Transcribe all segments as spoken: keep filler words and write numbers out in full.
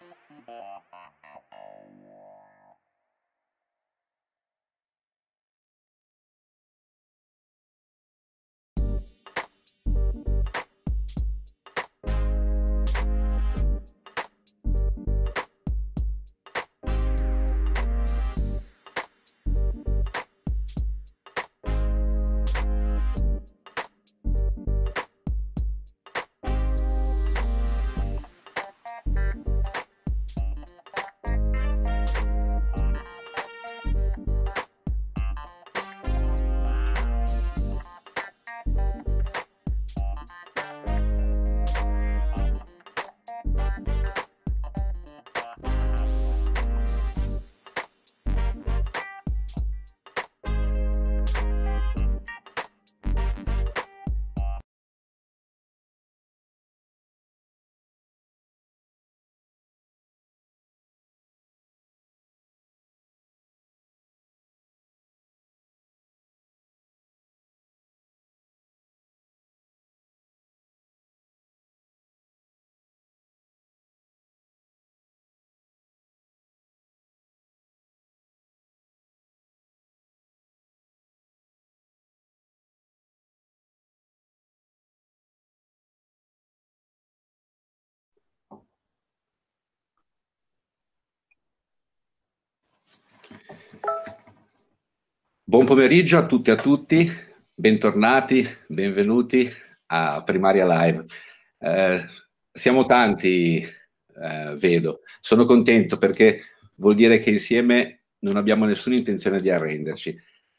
Buon pomeriggio a tutti e a tutti, bentornati, benvenuti a Primaria Live. Eh, siamo tanti, eh, vedo. Sono contento perché vuol dire che insieme non abbiamo nessuna intenzione di arrenderci.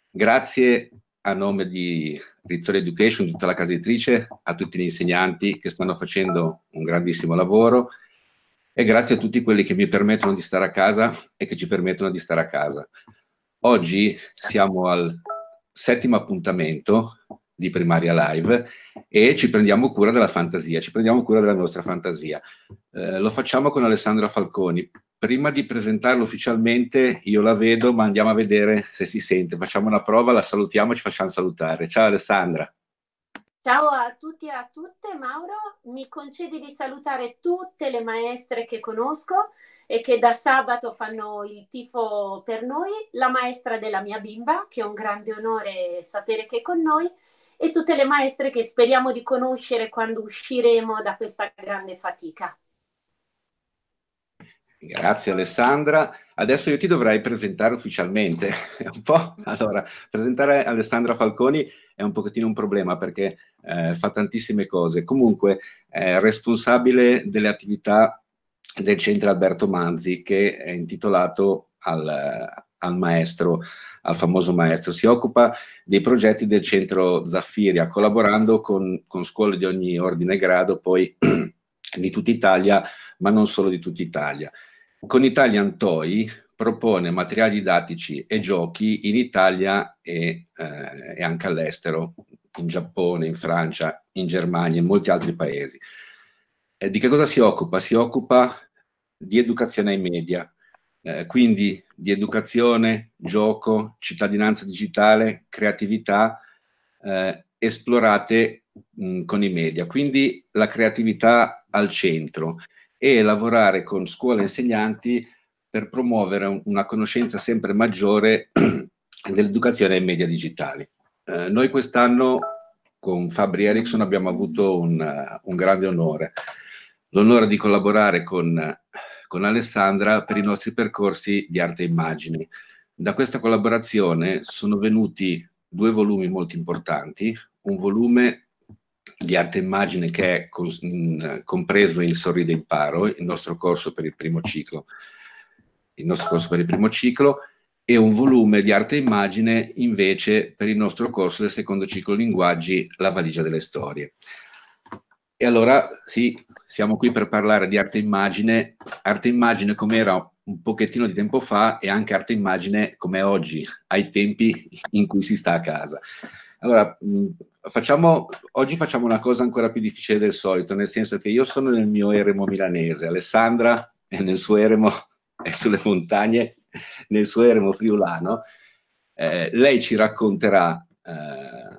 Grazie a nome di Rizzoli Education, tutta la casa editrice, a tutti gli insegnanti che stanno facendo un grandissimo lavoro e grazie a tutti quelli che mi permettono di stare a casa e che ci permettono di stare a casa. Oggi siamo al settimo appuntamento di Primaria Live e ci prendiamo cura della fantasia, ci prendiamo cura della nostra fantasia. Eh, lo facciamo con Alessandra Falconi. Prima di presentarlo ufficialmente, io la vedo, ma andiamo a vedere se si sente. Facciamo una prova, la salutiamo e ci facciamo salutare. Ciao Alessandra. Ciao a tutti e a tutte, Mauro. Mi concedi di salutare tutte le maestre che conosco e che da sabato fanno il tifo per noi, la maestra della mia bimba, che è un grande onore sapere che è con noi, e tutte le maestre che speriamo di conoscere quando usciremo da questa grande fatica. Grazie Alessandra. Adesso io ti dovrei presentare ufficialmente. un po'. Allora, presentare Alessandra Falconi è un pochettino un problema perché eh, fa tantissime cose. Comunque è responsabile delle attività del centro Alberto Manzi, che è intitolato al, al maestro, al famoso maestro. Si occupa dei progetti del centro Zaffiria, collaborando con, con scuole di ogni ordine e grado, poi di tutta Italia, ma non solo di tutta Italia. Con Italian Toy propone materiali didattici e giochi in Italia e, eh, e anche all'estero, in Giappone, in Francia, in Germania, in molti altri paesi. Eh, di che cosa si occupa? Si occupa di educazione ai media, eh, quindi di educazione, gioco, cittadinanza digitale, creatività eh, esplorate mh, con i media. Quindi la creatività al centro e lavorare con scuole e insegnanti per promuovere una conoscenza sempre maggiore dell'educazione ai media digitali. Eh, noi quest'anno con Fabri Eriksson abbiamo avuto un, uh, un grande onore, l'onore di collaborare con, con Alessandra per i nostri percorsi di arte e immagini. Da questa collaborazione sono venuti due volumi molto importanti, un volume di arte e immagine che è cos- in, compreso in Sorride Imparo, il nostro corso per il primo ciclo, il nostro corso per il primo ciclo, e un volume di arte e immagine invece per il nostro corso del secondo ciclo linguaggi, La valigia delle storie. E allora sì, siamo qui per parlare di arte e immagine, arte e immagine come era un pochettino di tempo fa e anche arte e immagine come oggi, ai tempi in cui si sta a casa. Allora, mh, facciamo, oggi facciamo una cosa ancora più difficile del solito, nel senso che io sono nel mio eremo milanese, Alessandra è nel suo eremo, è sulle montagne, nel suo eremo friulano. Eh, lei ci racconterà eh,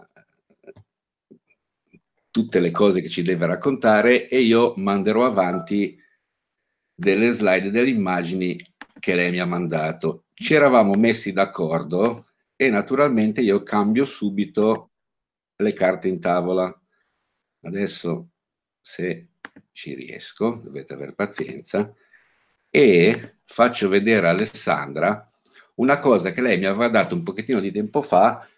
tutte le cose che ci deve raccontare e io manderò avanti delle slide, delle immagini che lei mi ha mandato. Ci eravamo messi d'accordo e naturalmente io cambio subito le carte in tavola. Adesso, se ci riesco, dovete aver pazienza, e faccio vedere a Alessandra una cosa che lei mi aveva dato un pochettino di tempo fa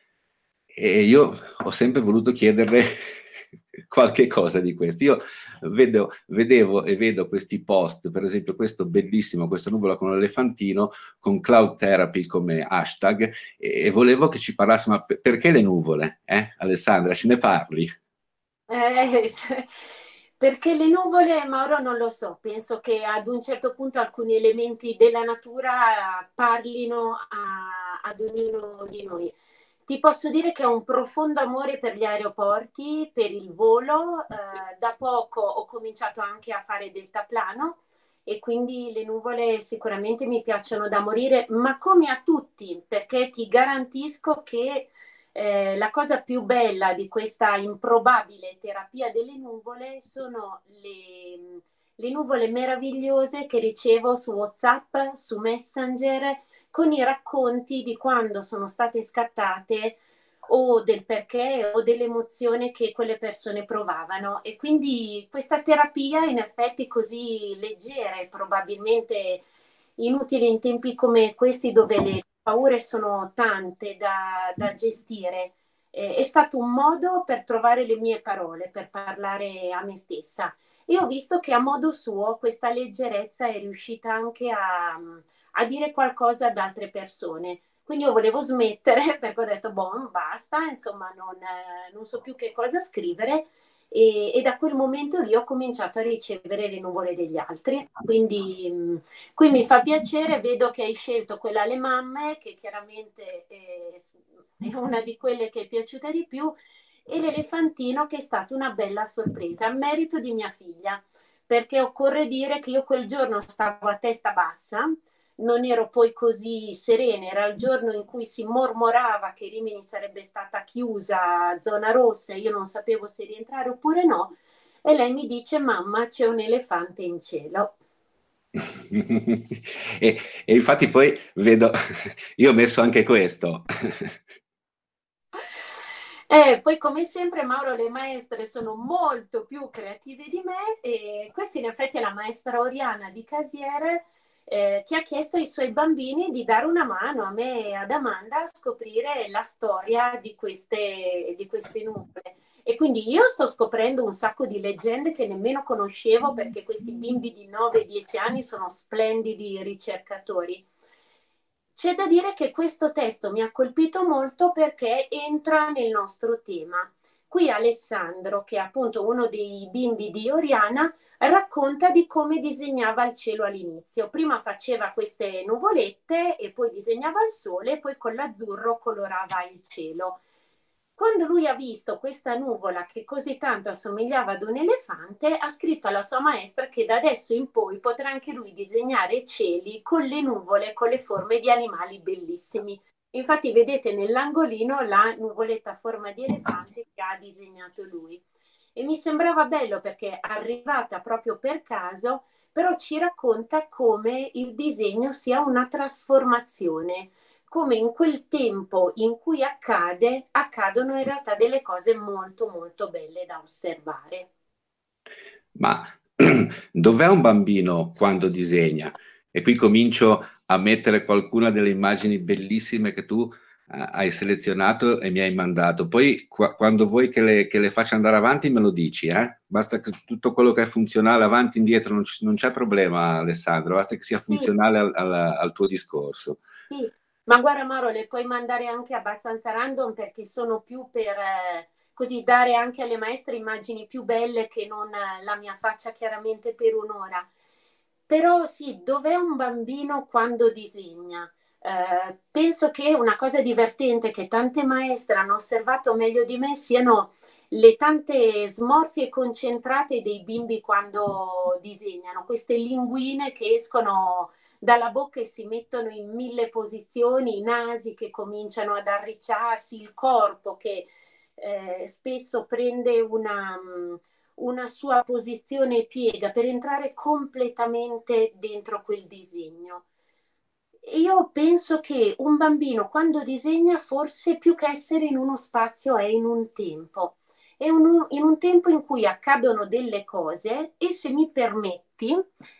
e io ho sempre voluto chiederle qualche cosa di questo. Io vedo, vedevo e vedo questi post, per esempio questo bellissimo, questa nuvola con l'elefantino, con Cloud Therapy come hashtag, e, e volevo che ci parlasse, ma per, perché le nuvole? Eh? Alessandra, ce ne parli? Eh, perché le nuvole, Mauro, non lo so, penso che ad un certo punto alcuni elementi della natura parlino a- ad ognuno di noi. Ti posso dire che ho un profondo amore per gli aeroporti, per il volo. Eh, da poco ho cominciato anche a fare deltaplano e quindi le nuvole sicuramente mi piacciono da morire, ma come a tutti, perché ti garantisco che eh, la cosa più bella di questa improbabile terapia delle nuvole sono le, le nuvole meravigliose che ricevo su WhatsApp, su Messenger, con i racconti di quando sono state scattate o del perché o dell'emozione che quelle persone provavano. E quindi questa terapia in effetti così leggera e probabilmente inutile in tempi come questi dove le paure sono tante da, da gestire, eh, è stato un modo per trovare le mie parole, per parlare a me stessa. E ho visto che a modo suo questa leggerezza è riuscita anche a, a dire qualcosa ad altre persone. Quindi io volevo smettere perché ho detto, boh, basta, insomma, non, eh, non so più che cosa scrivere. E, e da quel momento lì ho cominciato a ricevere le nuvole degli altri. Quindi, mh, qui mi fa piacere, vedo che hai scelto quella alle mamme, che chiaramente è, è una di quelle che è piaciuta di più, e l'elefantino che è stata una bella sorpresa, a merito di mia figlia, perché occorre dire che io quel giorno stavo a testa bassa, non ero poi così serena, era il giorno in cui si mormorava che Rimini sarebbe stata chiusa, zona rossa, e io non sapevo se rientrare oppure no, e lei mi dice, mamma, c'è un elefante in cielo. e, e infatti poi vedo, io ho messo anche questo. Eh, poi come sempre Mauro, le maestre sono molto più creative di me e questa in effetti è la maestra Oriana di Casiere, eh, che ha chiesto ai suoi bambini di dare una mano a me e ad Amanda a scoprire la storia di queste, di queste nuvole. E quindi io sto scoprendo un sacco di leggende che nemmeno conoscevo perché questi bimbi di nove dieci anni sono splendidi ricercatori. C'è da dire che questo testo mi ha colpito molto perché entra nel nostro tema. Qui Alessandro, che è appunto uno dei bimbi di Oriana, racconta di come disegnava il cielo all'inizio. Prima faceva queste nuvolette e poi disegnava il sole e poi con l'azzurro colorava il cielo. Quando lui ha visto questa nuvola che così tanto assomigliava ad un elefante, ha scritto alla sua maestra che da adesso in poi potrà anche lui disegnare cieli con le nuvole, con le forme di animali bellissimi. Infatti vedete nell'angolino la nuvoletta a forma di elefante che ha disegnato lui. E mi sembrava bello perché arrivata proprio per caso, però ci racconta come il disegno sia una trasformazione, come in quel tempo in cui accade, accadono in realtà delle cose molto molto belle da osservare. Ma dov'è un bambino quando disegna? E qui comincio a mettere qualcuna delle immagini bellissime che tu eh, hai selezionato e mi hai mandato. Poi qua- quando vuoi che le, che le faccia andare avanti me lo dici, eh? Basta che tutto quello che è funzionale avanti e indietro non, c- non c'è problema, Alessandro, basta che sia Sì, funzionale al, al- al tuo discorso. sì, ma guarda Maro, le puoi mandare anche abbastanza random perché sono più per eh, così dare anche alle maestre immagini più belle che non eh, la mia faccia chiaramente per un'ora. Però sì, dov'è un bambino quando disegna? Eh, penso che una cosa divertente che tante maestre hanno osservato meglio di me siano le tante smorfie concentrate dei bimbi quando disegnano, queste linguine che escono dalla bocca e si mettono in mille posizioni, i nasi che cominciano ad arricciarsi, il corpo che eh, spesso prende una, una sua posizione piega per entrare completamente dentro quel disegno. Io penso che un bambino quando disegna forse più che essere in uno spazio è in un tempo, è un, in un tempo in cui accadono delle cose e se mi permetti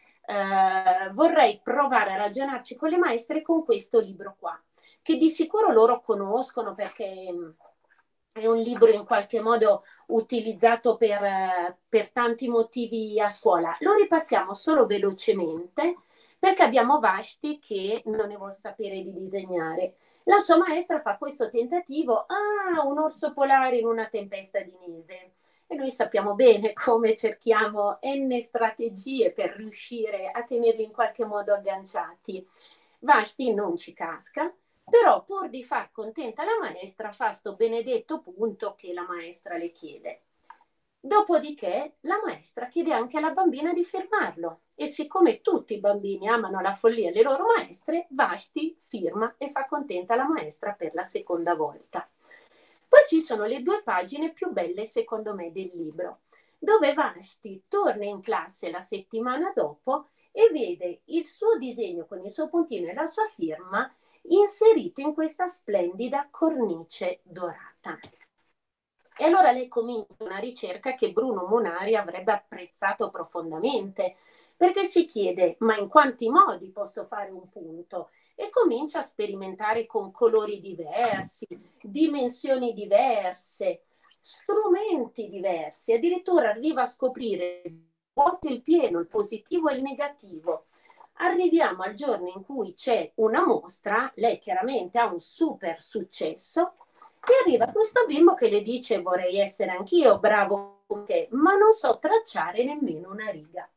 eh, vorrei provare a ragionarci con le maestre con questo libro qua, che di sicuro loro conoscono perché è un libro in qualche modo utilizzato per, per tanti motivi a scuola. Lo ripassiamo solo velocemente perché abbiamo Vashti che non ne vuol sapere di disegnare. La sua maestra fa questo tentativo, ah, un orso polare in una tempesta di neve. E noi sappiamo bene come cerchiamo enne strategie per riuscire a tenerli in qualche modo agganciati. Vashti non ci casca, però pur di far contenta la maestra fa sto benedetto punto che la maestra le chiede. Dopodiché la maestra chiede anche alla bambina di firmarlo e siccome tutti i bambini amano la follia le loro maestre, Vashti firma e fa contenta la maestra per la seconda volta. Poi ci sono le due pagine più belle secondo me del libro, dove Vashti torna in classe la settimana dopo e vede il suo disegno con il suo puntino e la sua firma inserito in questa splendida cornice dorata. E allora lei comincia una ricerca che Bruno Munari avrebbe apprezzato profondamente, perché si chiede, ma in quanti modi posso fare un punto? E comincia a sperimentare con colori diversi, dimensioni diverse, strumenti diversi, addirittura arriva a scoprire il vuoto e il pieno, il positivo e il negativo. Arriviamo al giorno in cui c'è una mostra, lei chiaramente ha un super successo, e arriva questo bimbo che le dice vorrei essere anch'io bravo con te, ma non so tracciare nemmeno una riga.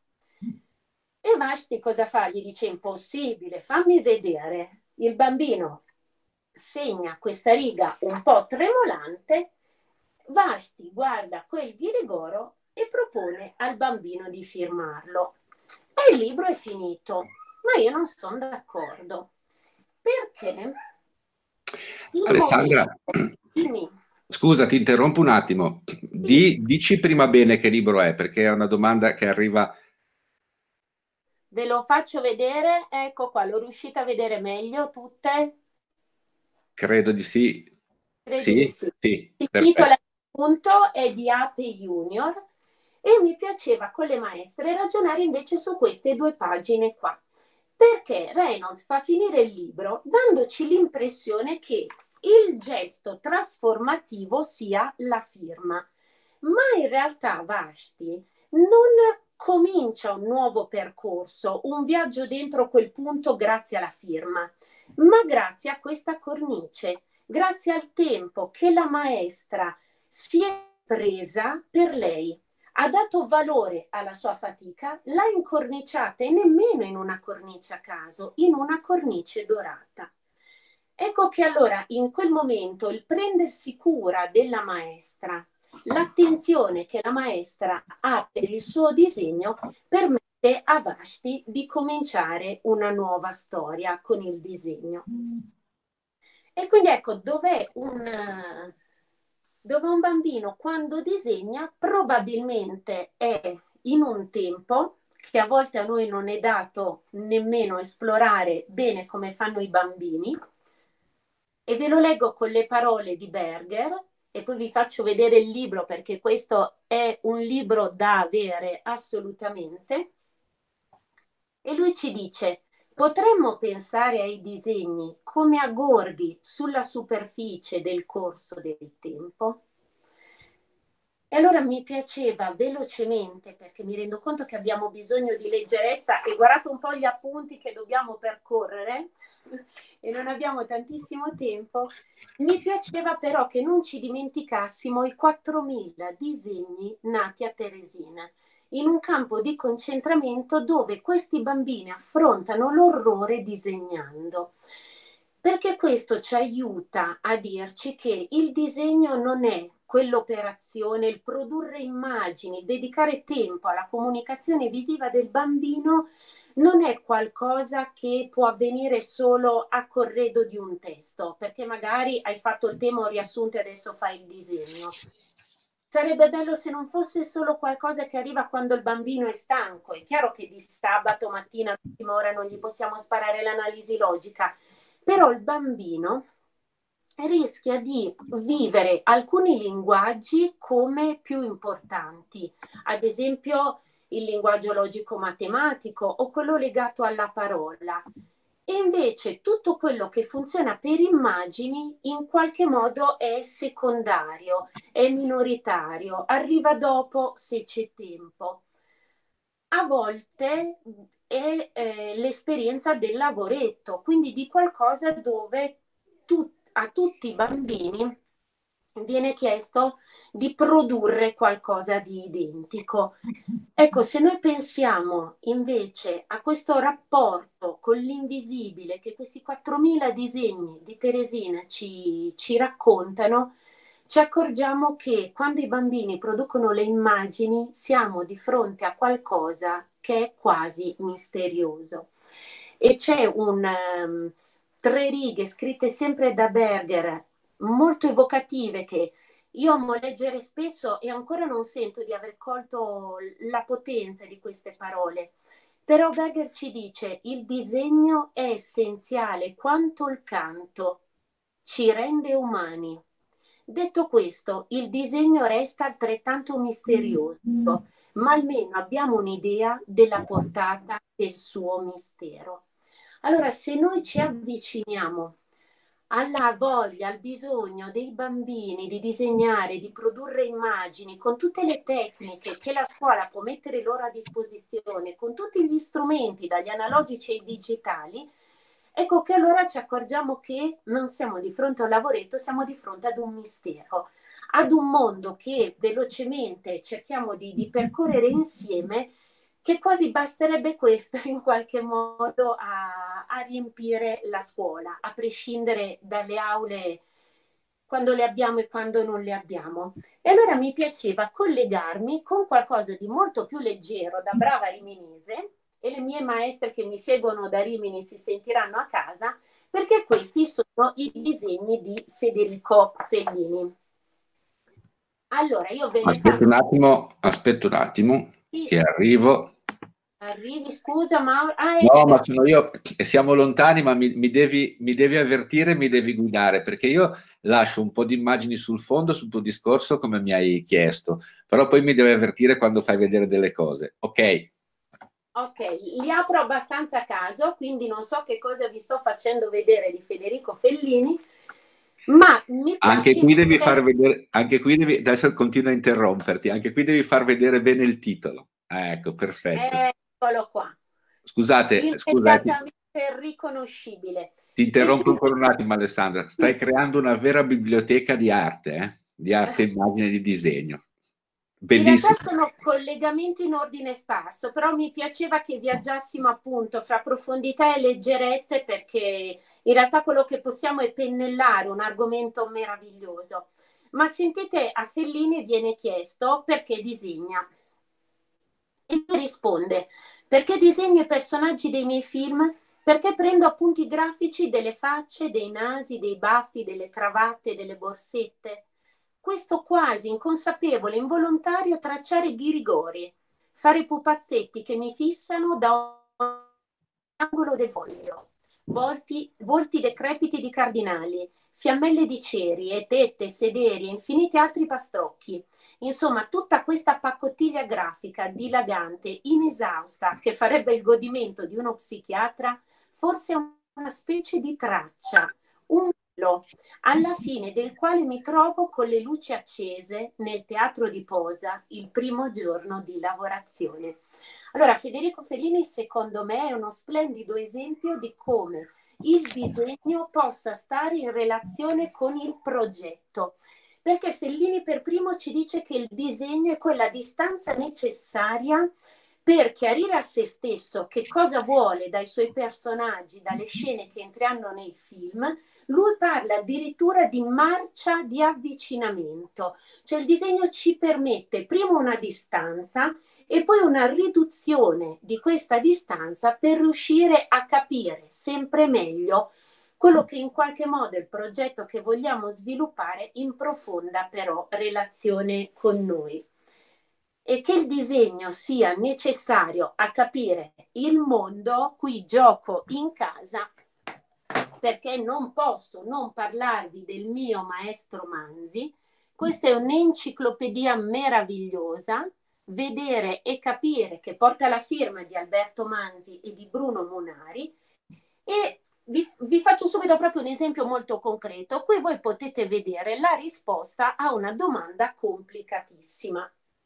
E Vashti cosa fa? Gli dice impossibile, fammi vedere. Il bambino segna questa riga un po' tremolante, Vashti guarda quel ghirigoro e propone al bambino di firmarlo. E il libro è finito, ma io non sono d'accordo. Perché? Alessandra, momento... scusa, ti interrompo un attimo. Di, dici prima bene che libro è, perché è una domanda che arriva... Ve lo faccio vedere, ecco qua, l'ho riuscita a vedere meglio tutte? Credo di sì. Credo Sì, di sì. sì, Il perfetto. titolo appunto è di Ape Junior e mi piaceva con le maestre ragionare invece su queste due pagine qua, perché Reynolds fa finire il libro dandoci l'impressione che il gesto trasformativo sia la firma, ma in realtà Vashti non comincia un nuovo percorso, un viaggio dentro quel punto grazie alla firma, ma grazie a questa cornice, grazie al tempo che la maestra si è presa per lei, ha dato valore alla sua fatica, l'ha incorniciata e nemmeno in una cornice a caso, in una cornice dorata. Ecco che allora in quel momento il prendersi cura della maestra, l'attenzione che la maestra ha per il suo disegno permette a Vashti di cominciare una nuova storia con il disegno. E quindi ecco, dov'è un, dove un bambino quando disegna probabilmente è in un tempo che a volte a noi non è dato nemmeno esplorare bene come fanno i bambini, e ve lo leggo con le parole di Berger e poi vi faccio vedere il libro perché questo è un libro da avere assolutamente. E lui ci dice: potremmo pensare ai disegni come a gorghi sulla superficie del corso del tempo? E allora mi piaceva velocemente, perché mi rendo conto che abbiamo bisogno di leggerezza e guardate un po' gli appunti che dobbiamo percorrere e non abbiamo tantissimo tempo, mi piaceva però che non ci dimenticassimo i quattromila disegni nati a Teresina, in un campo di concentramento dove questi bambini affrontano l'orrore disegnando. Perché questo ci aiuta a dirci che il disegno non è quell'operazione, il produrre immagini, dedicare tempo alla comunicazione visiva del bambino non è qualcosa che può avvenire solo a corredo di un testo, perché magari hai fatto il tema o riassunto e adesso fai il disegno. sarebbe bello se non fosse solo qualcosa che arriva quando il bambino è stanco. È chiaro che di sabato mattina all'ultima ora non gli possiamo sparare l'analisi logica, però il bambino rischia di vivere alcuni linguaggi come più importanti, ad esempio il linguaggio logico-matematico o quello legato alla parola. E invece tutto quello che funziona per immagini in qualche modo è secondario, è minoritario, arriva dopo se c'è tempo. A volte è eh, l'esperienza del lavoretto, quindi di qualcosa dove tu, a tutti i bambini viene chiesto di produrre qualcosa di identico. Ecco, se noi pensiamo invece a questo rapporto con l'invisibile che questi quattromila disegni di Teresina ci, ci raccontano, ci accorgiamo che quando i bambini producono le immagini siamo di fronte a qualcosa che è quasi misterioso. E c'è un um, tre righe scritte sempre da Berger, molto evocative, che io amo leggere spesso e ancora non sento di aver colto la potenza di queste parole. Però Berger ci dice: il disegno è essenziale quanto il canto, ci rende umani. Detto questo, il disegno resta altrettanto misterioso, ma almeno abbiamo un'idea della portata del suo mistero. Allora, se noi ci avviciniamo alla voglia, al bisogno dei bambini di disegnare, di produrre immagini, con tutte le tecniche che la scuola può mettere loro a disposizione, con tutti gli strumenti, dagli analogici ai digitali, ecco che allora ci accorgiamo che non siamo di fronte a un lavoretto, siamo di fronte ad un mistero, ad un mondo che velocemente cerchiamo di, di percorrere insieme, che quasi basterebbe questo in qualche modo a, a riempire la scuola, a prescindere dalle aule quando le abbiamo e quando non le abbiamo. E allora mi piaceva collegarmi con qualcosa di molto più leggero, da brava riminese, e le mie maestre che mi seguono da Rimini si sentiranno a casa, perché questi sono i disegni di Federico Fellini. Allora, io ve ne Aspetta faccio... un attimo, aspetta un attimo, Sì. che arrivo. Arrivi, scusa, Mauro. Ah, no, ma sono io, siamo lontani, ma mi, mi, devi, mi devi avvertire, mi devi guidare, perché io lascio un po' di immagini sul fondo, sul tuo discorso, come mi hai chiesto, però poi mi devi avvertire quando fai vedere delle cose, ok? Ok, li apro abbastanza a caso, quindi non so che cosa vi sto facendo vedere di Federico Fellini, ma mi piace... Anche qui devi far vedere, anche qui devi, adesso continuo a interromperti, anche qui devi far vedere bene il titolo. Ecco, perfetto. Eccolo qua. Scusate, scusate. Immediatamente riconoscibile. Ti interrompo ancora un attimo, Alessandra. Stai creando una vera biblioteca di arte, eh? Di arte, immagine, di disegno. Bellissimo. In realtà sono collegamenti in ordine sparso, però mi piaceva che viaggiassimo appunto fra profondità e leggerezze, perché in realtà quello che possiamo è pennellare un argomento meraviglioso. Ma sentite, a Fellini viene chiesto perché disegna. E lui risponde: perché disegno i personaggi dei miei film? Perché prendo appunti grafici delle facce, dei nasi, dei baffi, delle cravatte, delle borsette. Questo quasi inconsapevole, involontario tracciare ghirigori, fare pupazzetti che mi fissano da un angolo del foglio, volti, volti decrepiti di cardinali, fiammelle di ceri, e tette, sederi e infiniti altri pastrocchi. Insomma, tutta questa paccottiglia grafica dilagante, inesausta, che farebbe il godimento di uno psichiatra, forse una specie di traccia, un velo, alla fine del quale mi trovo con le luci accese nel teatro di posa il primo giorno di lavorazione. Allora, Federico Fellini, secondo me, è uno splendido esempio di come il disegno possa stare in relazione con il progetto. Perché Fellini per primo ci dice che il disegno è quella distanza necessaria per chiarire a se stesso che cosa vuole dai suoi personaggi, dalle scene che entriamo nei film. Lui parla addirittura di marcia di avvicinamento, cioè il disegno ci permette prima una distanza e poi una riduzione di questa distanza per riuscire a capire sempre meglio quello che in qualche modo è il progetto che vogliamo sviluppare in profonda però relazione con noi. E che il disegno sia necessario a capire il mondo, qui gioco in casa, perché non posso non parlarvi del mio maestro Manzi. Questa è un'enciclopedia meravigliosa, vedere e capire, che porta la firma di Alberto Manzi e di Bruno Munari, e vi, vi faccio subito proprio un esempio molto concreto. Qui voi potete vedere la risposta a una domanda complicatissima.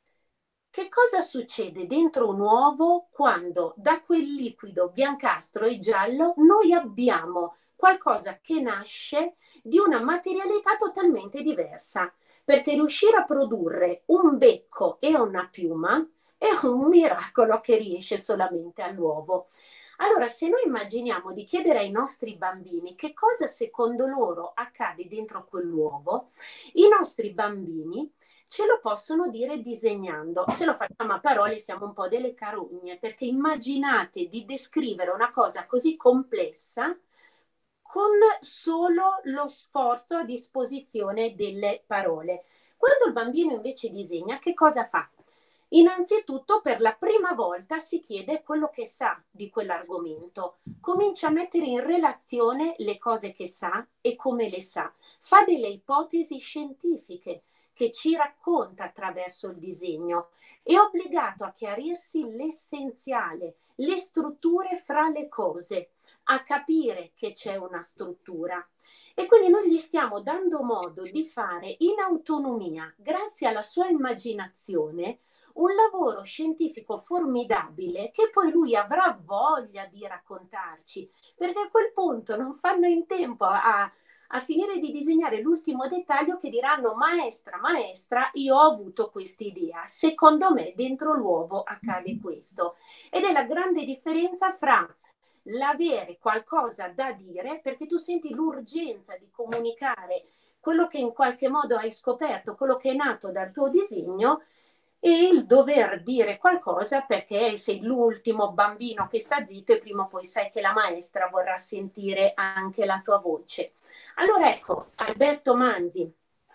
Che cosa succede dentro un uovo quando da quel liquido biancastro e giallo noi abbiamo qualcosa che nasce di una materialità totalmente diversa? Perché riuscire a produrre un becco e una piuma è un miracolo che riesce solamente all'uovo. Allora, se noi immaginiamo di chiedere ai nostri bambini che cosa secondo loro accade dentro quell'uovo, i nostri bambini ce lo possono dire disegnando. Se lo facciamo a parole siamo un po' delle carogne, perché immaginate di descrivere una cosa così complessa con solo lo sforzo a disposizione delle parole. Quando il bambino invece disegna, che cosa fa? Innanzitutto, per la prima volta si chiede quello che sa di quell'argomento, comincia a mettere in relazione le cose che sa e come le sa, fa delle ipotesi scientifiche che ci racconta attraverso il disegno, è obbligato a chiarirsi l'essenziale, le strutture fra le cose, a capire che c'è una struttura. E quindi noi gli stiamo dando modo di fare in autonomia, grazie alla sua immaginazione, un lavoro scientifico formidabile che poi lui avrà voglia di raccontarci, perché a quel punto non fanno in tempo a a finire di disegnare l'ultimo dettaglio che diranno: maestra, maestra, io ho avuto questa idea, secondo me dentro l'uovo accade questo. Ed è la grande differenza fra l'avere qualcosa da dire, perché tu senti l'urgenza di comunicare quello che in qualche modo hai scoperto, quello che è nato dal tuo disegno, e il dover dire qualcosa perché sei l'ultimo bambino che sta zitto e prima o poi sai che la maestra vorrà sentire anche la tua voce. Allora ecco, Alberto Manzi,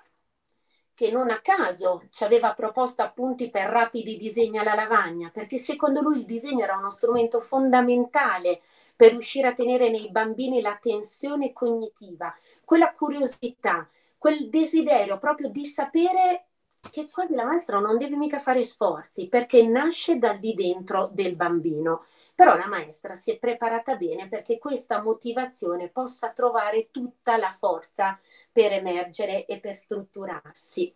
che non a caso ci aveva proposto appunti per rapidi disegni alla lavagna, perché secondo lui il disegno era uno strumento fondamentale per riuscire a tenere nei bambini la tensione cognitiva, quella curiosità, quel desiderio proprio di sapere che quasi la maestra non deve mica fare sforzi, perché nasce dal di dentro del bambino. Però la maestra si è preparata bene perché questa motivazione possa trovare tutta la forza per emergere e per strutturarsi.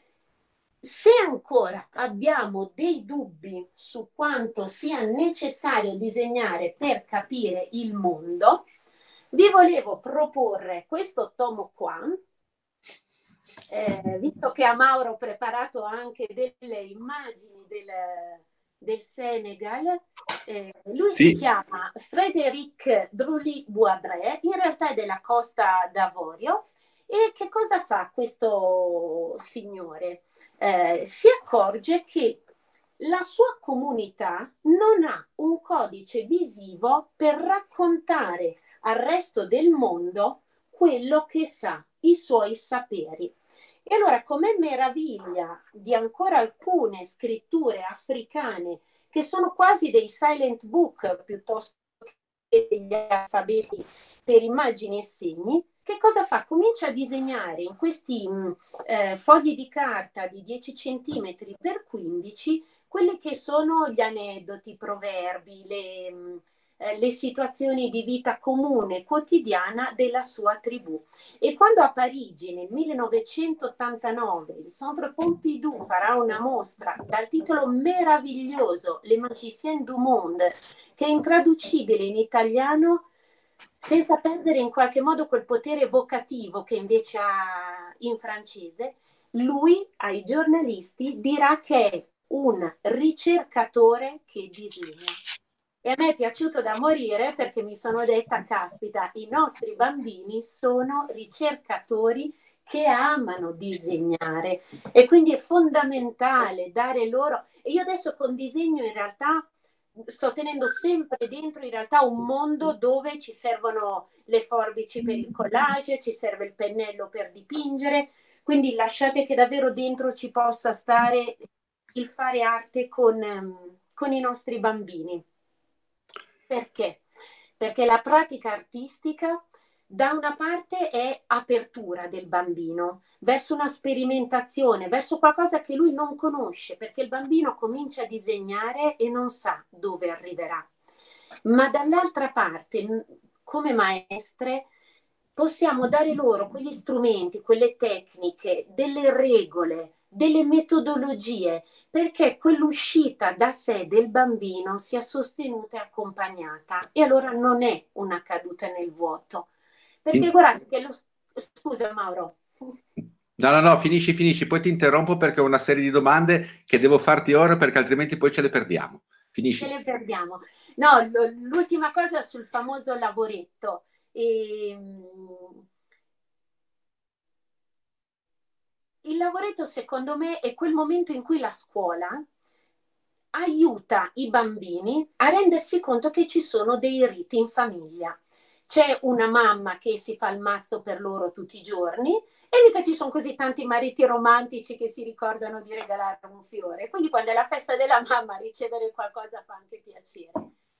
Se ancora abbiamo dei dubbi su quanto sia necessario disegnare per capire il mondo, vi volevo proporre questo tomo qua, eh, visto che a Mauro ho preparato anche delle immagini del, del Senegal. Eh, lui sì. Si chiama Frédéric Brully-Boisdret, in realtà è della Costa d'Avorio. E che cosa fa questo signore? Eh, si accorge che la sua comunità non ha un codice visivo per raccontare al resto del mondo quello che sa, i suoi saperi. E allora, come meraviglia di ancora alcune scritture africane che sono quasi dei silent book piuttosto che degli alfabeti per immagini e segni, che cosa fa? Comincia a disegnare in questi eh, fogli di carta di dieci centimetri per quindici quelli che sono gli aneddoti, i proverbi, le, eh, le situazioni di vita comune, quotidiana della sua tribù. E quando a Parigi nel millenovecentottantanove il Centre Pompidou farà una mostra dal titolo meraviglioso Les Magiciens du Monde, che è intraducibile in italiano senza perdere in qualche modo quel potere evocativo che invece ha in francese, lui ai giornalisti dirà che è un ricercatore che disegna. E a me è piaciuto da morire perché mi sono detta, caspita, i nostri bambini sono ricercatori che amano disegnare e quindi è fondamentale dare loro. E io adesso con disegno in realtà sto tenendo sempre dentro in realtà un mondo dove ci servono le forbici per il collage, ci serve il pennello per dipingere, quindi lasciate che davvero dentro ci possa stare il fare arte con, ehm, con i nostri bambini. Perché? Perché la pratica artistica da una parte è apertura del bambino verso una sperimentazione, verso qualcosa che lui non conosce, perché il bambino comincia a disegnare e non sa dove arriverà. Ma dall'altra parte, come maestre, possiamo dare loro quegli strumenti, quelle tecniche, delle regole, delle metodologie, perché quell'uscita da sé del bambino sia sostenuta e accompagnata. E allora non è una caduta nel vuoto. Perché guardate che lo... Scusa Mauro. No, no, no, finisci, finisci, poi ti interrompo perché ho una serie di domande che devo farti ora perché altrimenti poi ce le perdiamo. Finisci. Ce le perdiamo. No, l'ultima cosa sul famoso lavoretto. E, il lavoretto secondo me è quel momento in cui la scuola aiuta i bambini a rendersi conto che ci sono dei riti in famiglia. C'è una mamma che si fa il mazzo per loro tutti i giorni e mica ci sono così tanti mariti romantici che si ricordano di regalare un fiore. Quindi quando è la festa della mamma ricevere qualcosa fa anche piacere.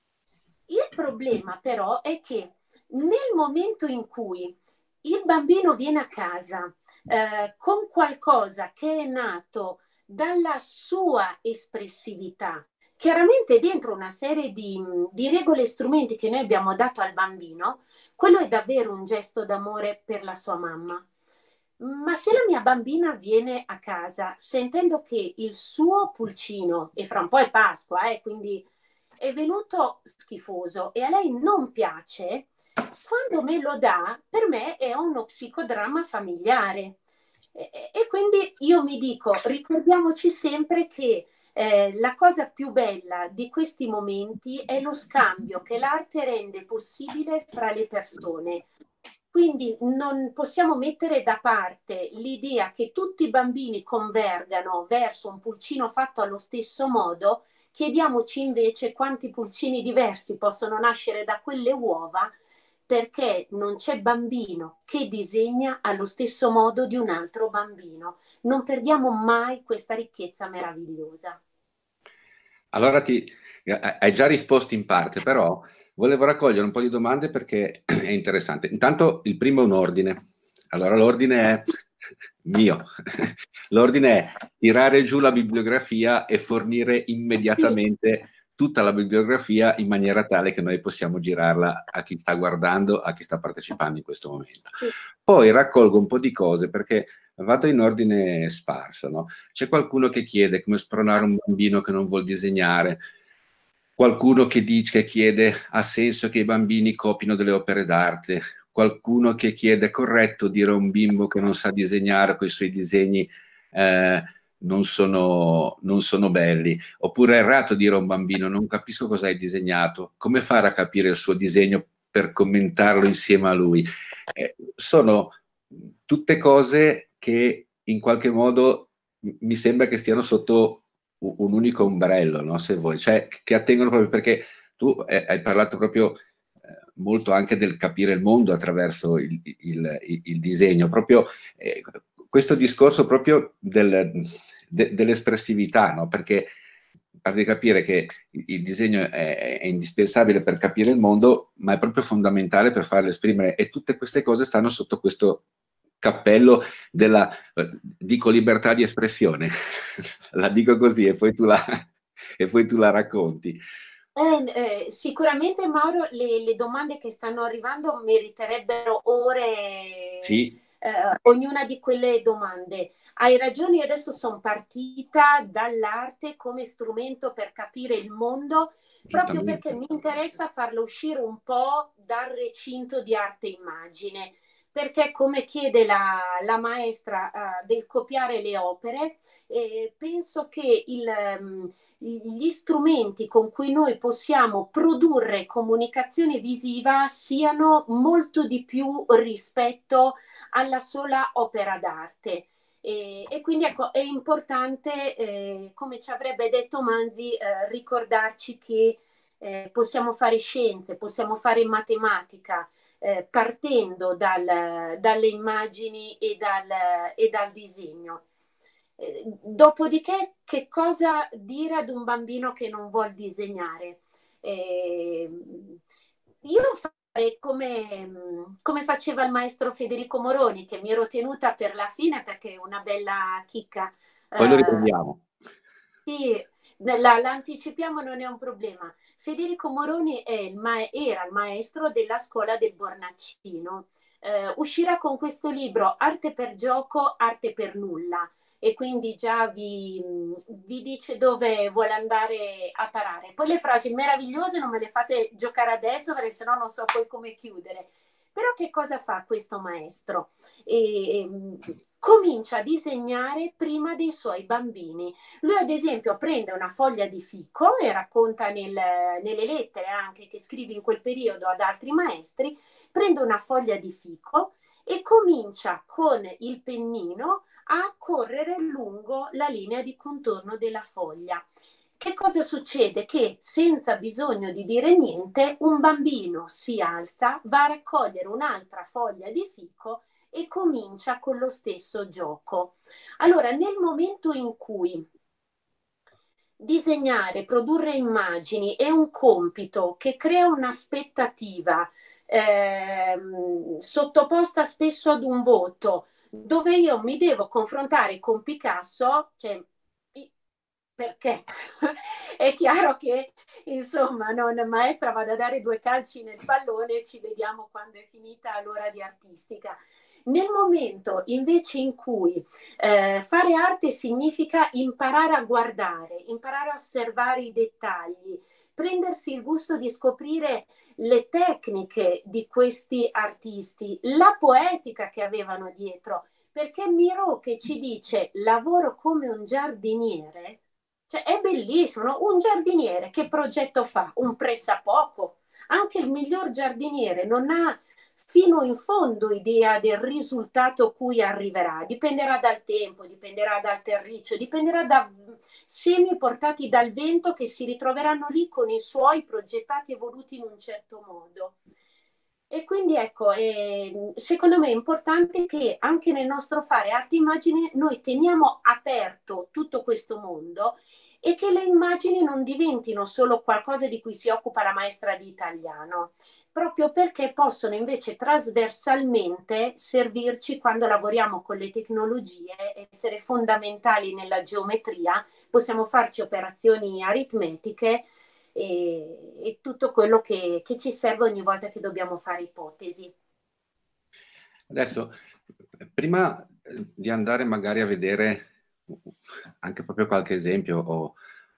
Il problema però è che nel momento in cui il bambino viene a casa eh, con qualcosa che è nato dalla sua espressività, chiaramente dentro una serie di, di regole e strumenti che noi abbiamo dato al bambino, quello è davvero un gesto d'amore per la sua mamma. Ma se la mia bambina viene a casa sentendo che il suo pulcino, e fra un po' è Pasqua, eh, quindi è venuto schifoso e a lei non piace, quando me lo dà, per me è uno psicodramma familiare. E, e quindi io mi dico, ricordiamoci sempre che eh, la cosa più bella di questi momenti è lo scambio che l'arte rende possibile fra le persone. Quindi non possiamo mettere da parte l'idea che tutti i bambini convergano verso un pulcino fatto allo stesso modo. Chiediamoci invece quanti pulcini diversi possono nascere da quelle uova, perché non c'è bambino che disegna allo stesso modo di un altro bambino. Non perdiamo mai questa ricchezza meravigliosa. Allora ti hai già risposto in parte, però volevo raccogliere un po' di domande perché è interessante. Intanto il primo è un ordine. Allora l'ordine è mio. L'ordine è tirare giù la bibliografia e fornire immediatamente tutta la bibliografia in maniera tale che noi possiamo girarla a chi sta guardando, a chi sta partecipando in questo momento. Poi raccolgo un po' di cose perché vado in ordine sparso, no? C'è qualcuno che chiede come spronare un bambino che non vuol disegnare, qualcuno che dice, che chiede ha senso che i bambini copino delle opere d'arte, qualcuno che chiede è corretto dire a un bimbo che non sa disegnare con i suoi disegni eh, non sono, non sono belli, oppure è errato dire a un bambino non capisco cosa hai disegnato, come fare a capire il suo disegno per commentarlo insieme a lui? Eh, sono tutte cose che in qualche modo mi sembra che stiano sotto un unico ombrello, no? Se vuoi, cioè che attengono proprio perché tu eh, hai parlato proprio eh, molto anche del capire il mondo attraverso il, il, il, il disegno, proprio eh, questo discorso proprio del, de, dell'espressività, no? Perché di capire che il disegno è, è indispensabile per capire il mondo, ma è proprio fondamentale per farlo esprimere, e tutte queste cose stanno sotto questo cappello della, dico libertà di espressione, la dico così e poi tu la, e poi tu la racconti. Eh, eh, sicuramente Mauro, le, le domande che stanno arrivando meriterebbero ore, sì. eh, ognuna di quelle domande. Hai ragione, adesso sono partita dall'arte come strumento per capire il mondo, proprio perché mi interessa farlo uscire un po' dal recinto di arte e immagine, perché come chiede la, la maestra uh, del copiare le opere, eh, penso che il... Um, gli strumenti con cui noi possiamo produrre comunicazione visiva siano molto di più rispetto alla sola opera d'arte. E, e quindi ecco, è importante, eh, come ci avrebbe detto Manzi, eh, ricordarci che eh, possiamo fare scienze, possiamo fare matematica, eh, partendo dal, dalle immagini e dal, e dal disegno. Eh, dopodiché, che cosa dire ad un bambino che non vuol disegnare? Eh, io farei come, come faceva il maestro Federico Moroni, che mi ero tenuta per la fine perché è una bella chicca. Poi lo Eh, riprendiamo. sì, la, la anticipiamo, non è un problema. Federico Moroni è il ma- era il maestro della scuola del Bornaccino. Eh, uscirà con questo libro Arte per gioco, arte per nulla, e quindi già vi, vi dice dove vuole andare a parare. Poi le frasi meravigliose non me le fate giocare adesso perché sennò non so poi come chiudere. Però che cosa fa questo maestro? E, e, comincia a disegnare prima dei suoi bambini. Lui, ad esempio, prende una foglia di fico e racconta nel, nelle lettere anche che scrive in quel periodo ad altri maestri, prende una foglia di fico e comincia con il pennino a correre lungo la linea di contorno della foglia. Che cosa succede? Che senza bisogno di dire niente, un bambino si alza, va a raccogliere un'altra foglia di fico e comincia con lo stesso gioco. Allora, nel momento in cui disegnare, produrre immagini è un compito che crea un'aspettativa ehm, sottoposta spesso ad un voto, dove io mi devo confrontare con Picasso, cioè, perché è chiaro che insomma non maestra vado a dare due calci nel pallone e ci vediamo quando è finita l'ora di artistica. Nel momento invece in cui eh, fare arte significa imparare a guardare, imparare a osservare i dettagli, prendersi il gusto di scoprire le tecniche di questi artisti, la poetica che avevano dietro, perché Miro che ci dice lavoro come un giardiniere, cioè è bellissimo, no? Un giardiniere che progetto fa? Un pressapoco. Anche il miglior giardiniere non ha fino in fondo idea del risultato cui arriverà. Dipenderà dal tempo, dipenderà dal terriccio, dipenderà da semi portati dal vento che si ritroveranno lì con i suoi progettati e voluti in un certo modo. E quindi ecco, eh, secondo me è importante che anche nel nostro fare arte immagine noi teniamo aperto tutto questo mondo e che le immagini non diventino solo qualcosa di cui si occupa la maestra di italiano, proprio perché possono invece trasversalmente servirci quando lavoriamo con le tecnologie, essere fondamentali nella geometria, possiamo farci operazioni aritmetiche e, e tutto quello che, che ci serve ogni volta che dobbiamo fare ipotesi. Adesso, prima eh, di andare magari a vedere anche proprio qualche esempio o,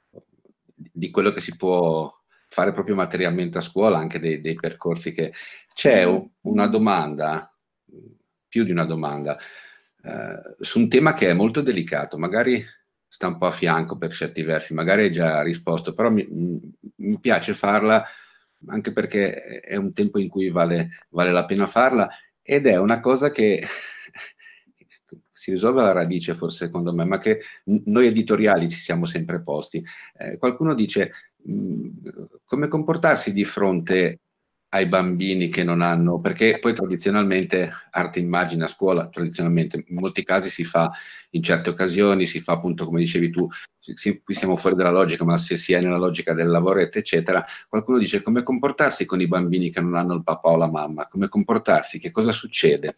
di quello che si può fare proprio materialmente a scuola, anche dei, dei percorsi che... C'è un- una domanda, più di una domanda, eh, su un tema che è molto delicato, magari sta un po' a fianco per certi versi, magari hai già risposto, però mi, mi piace farla anche perché è un tempo in cui vale, vale la pena farla ed è una cosa che si risolve alla radice forse secondo me, ma che noi editoriali ci siamo sempre posti. Eh, qualcuno dice mh, come comportarsi di fronte ai bambini che non hanno, perché poi tradizionalmente arte immagine a scuola, tradizionalmente in molti casi si fa in certe occasioni, si fa appunto come dicevi tu, si, qui siamo fuori dalla logica, ma se si è nella logica del lavoretto eccetera, qualcuno dice come comportarsi con i bambini che non hanno il papà o la mamma, come comportarsi, che cosa succede?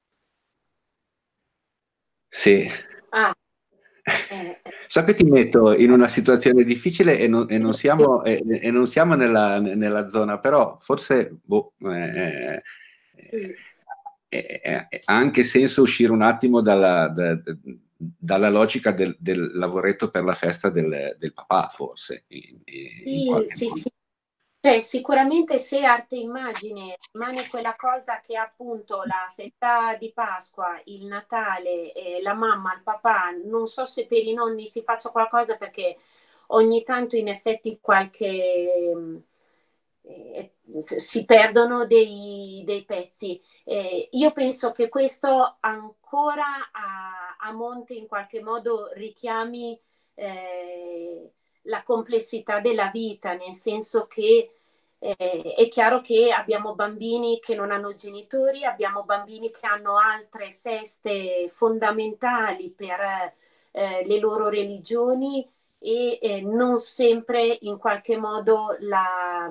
Sì. Ah, eh, So che ti metto in una situazione difficile e non, e non siamo, e, e non siamo nella, nella zona, però forse boh, eh, eh, eh, eh, ha anche senso uscire un attimo dalla, da- dalla logica del, del lavoretto per la festa del, del papà, forse, in, in sì, qualche sì, modo. sì. Cioè, sicuramente se arte immagine rimane quella cosa che è appunto la festa di Pasqua, il Natale, eh, la mamma, il papà, non so se per i nonni si faccia qualcosa perché ogni tanto in effetti qualche eh, si perdono dei, dei pezzi. Eh, io penso che questo ancora a, a monte in qualche modo richiami eh, la complessità della vita, nel senso che eh, è chiaro che abbiamo bambini che non hanno genitori, abbiamo bambini che hanno altre feste fondamentali per eh, le loro religioni e eh, non sempre in qualche modo la,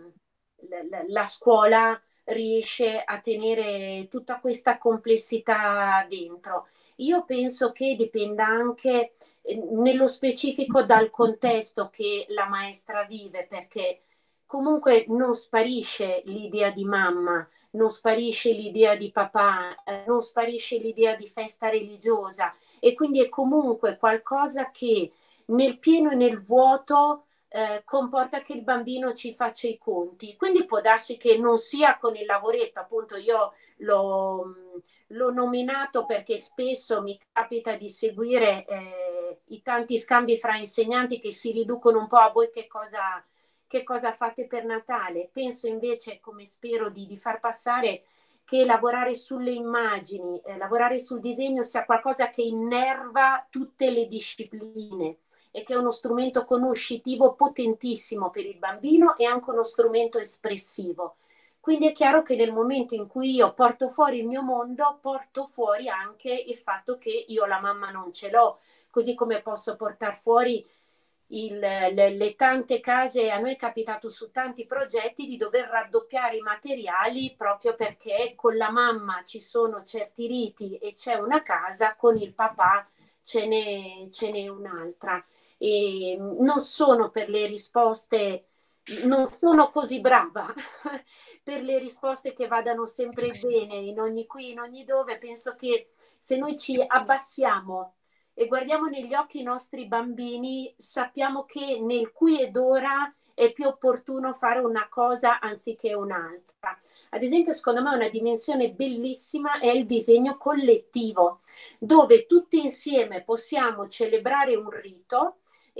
la, la scuola riesce a tenere tutta questa complessità dentro. Io penso che dipenda anche eh, nello specifico dal contesto che la maestra vive, perché comunque non sparisce l'idea di mamma, non sparisce l'idea di papà, eh, non sparisce l'idea di festa religiosa e quindi è comunque qualcosa che nel pieno e nel vuoto eh, comporta che il bambino ci faccia i conti. Quindi può darsi che non sia con il lavoretto, appunto io l'ho, l'ho nominato perché spesso mi capita di seguire eh, i tanti scambi fra insegnanti che si riducono un po' a voi che cosa, che cosa fate per Natale. Penso invece, come spero di, di far passare, che lavorare sulle immagini, eh, lavorare sul disegno sia qualcosa che innerva tutte le discipline e che è uno strumento conoscitivo potentissimo per il bambino e anche uno strumento espressivo. Quindi è chiaro che nel momento in cui io porto fuori il mio mondo, porto fuori anche il fatto che io la mamma non ce l'ho, così come posso portare fuori il, le, le tante case. A noi è capitato su tanti progetti di dover raddoppiare i materiali proprio perché con la mamma ci sono certi riti e c'è una casa, con il papà ce n'è, ce n'è un'altra. E non sono per le risposte, non sono così brava per le risposte che vadano sempre bene in ogni qui, in ogni dove. Penso che se noi ci abbassiamo e guardiamo negli occhi i nostri bambini, sappiamo che nel qui ed ora è più opportuno fare una cosa anziché un'altra. Ad esempio, secondo me una dimensione bellissima è il disegno collettivo, dove tutti insieme possiamo celebrare un rito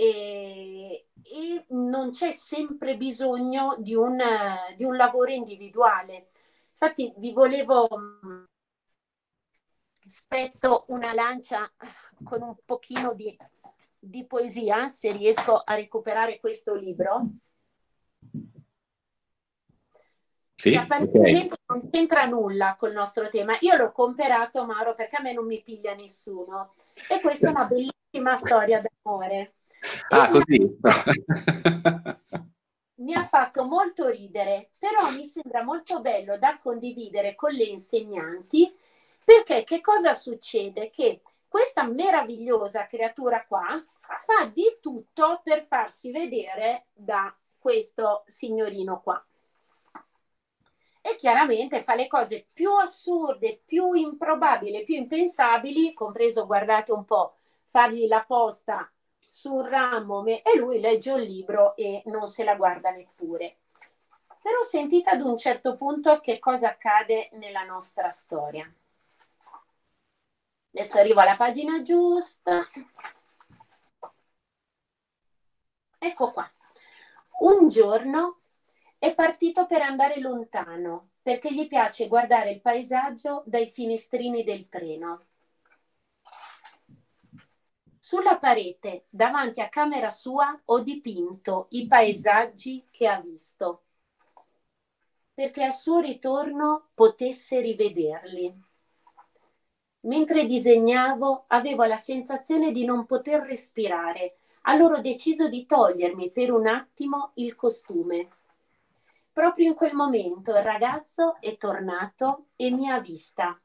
e, e non c'è sempre bisogno di un, di un lavoro individuale. Infatti vi volevo spezzo una lancia con un pochino di, di poesia, se riesco a recuperare questo libro. Sì, che apparentemente okay. non c'entra nulla col nostro tema. Io l'ho comprato, Mauro, perché a me non mi piglia nessuno. E questa è una bellissima storia d'amore. Ah, così? Mi ha fatto molto ridere, però mi sembra molto bello da condividere con le insegnanti, perché che cosa succede? Che questa meravigliosa creatura qua fa di tutto per farsi vedere da questo signorino qua. E chiaramente fa le cose più assurde, più improbabili, più impensabili, compreso, guardate un po', fargli la posta su un ramo e lui legge un libro e non se la guarda neppure. Però sentite ad un certo punto che cosa accade nella nostra storia. Adesso arrivo alla pagina giusta. Ecco qua. Un giorno è partito per andare lontano, perché gli piace guardare il paesaggio dai finestrini del treno. Sulla parete, davanti a camera sua, ho dipinto i paesaggi che ha visto, perché al suo ritorno potesse rivederli. Mentre disegnavo, avevo la sensazione di non poter respirare, allora ho deciso di togliermi per un attimo il costume. Proprio in quel momento il ragazzo è tornato e mi ha vista.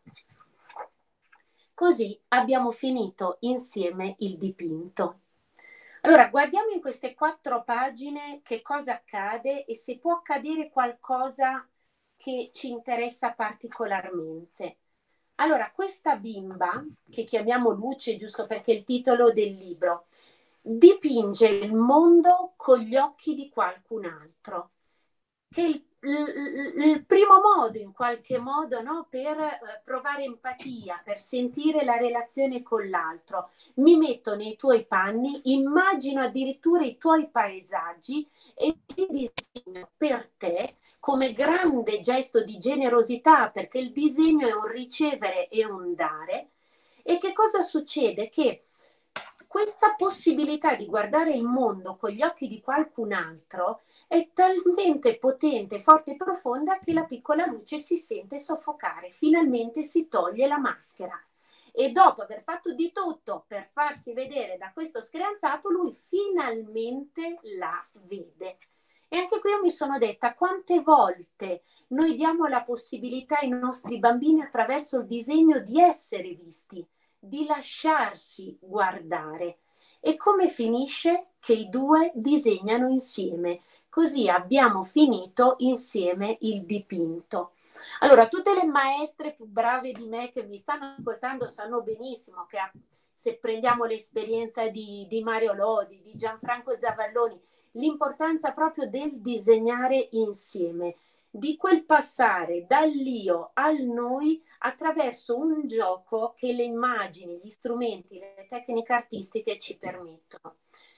Così abbiamo finito insieme il dipinto. Allora, guardiamo in queste quattro pagine che cosa accade e se può accadere qualcosa che ci interessa particolarmente. Allora, questa bimba, che chiamiamo Luce, giusto perché è il titolo del libro, dipinge il mondo con gli occhi di qualcun altro, che è il, il, il primo modo, in qualche modo, no, per eh, provare empatia, per sentire la relazione con l'altro. Mi metto nei tuoi panni, immagino addirittura i tuoi paesaggi e li disegno per te come grande gesto di generosità, perché il disegno è un ricevere e un dare, E che cosa succede? Che questa possibilità di guardare il mondo con gli occhi di qualcun altro è talmente potente, forte e profonda che la piccola Luce si sente soffocare, finalmente si toglie la maschera. E dopo aver fatto di tutto per farsi vedere da questo screanzato, lui finalmente la vede. E anche qui io mi sono detta quante volte noi diamo la possibilità ai nostri bambini attraverso il disegno di essere visti, di lasciarsi guardare. E come finisce? Che i due disegnano insieme. Così abbiamo finito insieme il dipinto. Allora, tutte le maestre più brave di me che mi stanno ascoltando sanno benissimo che se prendiamo l'esperienza di, di Mario Lodi, di Gianfranco Zavalloni, l'importanza proprio del disegnare insieme, di quel passare dall'io al noi attraverso un gioco che le immagini, gli strumenti, le tecniche artistiche ci permettono.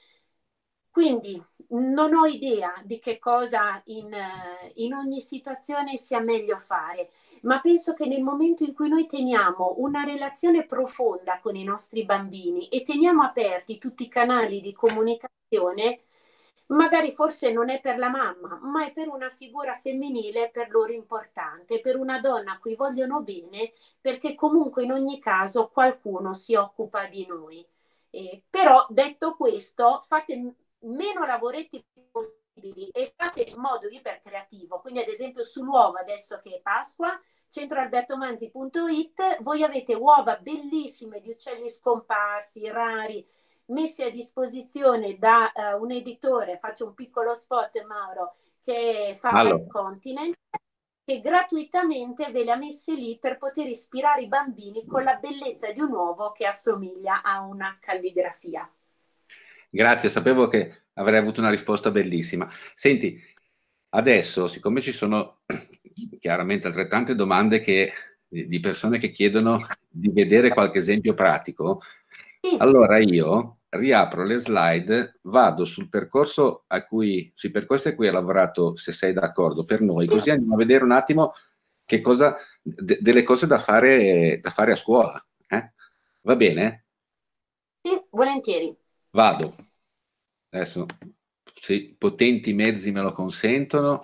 Quindi non ho idea di che cosa in, in ogni situazione sia meglio fare, ma penso che nel momento in cui noi teniamo una relazione profonda con i nostri bambini e teniamo aperti tutti i canali di comunicazione, magari forse non è per la mamma, ma è per una figura femminile per loro importante, per una donna a cui vogliono bene, perché comunque in ogni caso qualcuno si occupa di noi. Eh, però detto questo, fate meno lavoretti possibili e fate in modo ipercreativo. Quindi ad esempio sull'uovo, adesso che è Pasqua, centroalbertomanzi punto it, voi avete uova bellissime di uccelli scomparsi, rari, messi a disposizione da uh, un editore, faccio un piccolo spot Mauro, che fa Allora. Red Continent, che gratuitamente ve le ha messe lì per poter ispirare i bambini con la bellezza di un uovo che assomiglia a una calligrafia. Grazie, sapevo che avrei avuto una risposta bellissima. Senti, adesso, siccome ci sono chiaramente altrettante domande che, di persone che chiedono di vedere qualche esempio pratico, sì. Allora io riapro le slide, vado sul percorso a cui, sui percorsi a cui ha lavorato, se sei d'accordo, per noi, così andiamo a vedere un attimo che cosa, de, delle cose da fare, da fare a scuola. Eh? Va bene? Sì, volentieri. Vado. Adesso, se i potenti mezzi me lo consentono.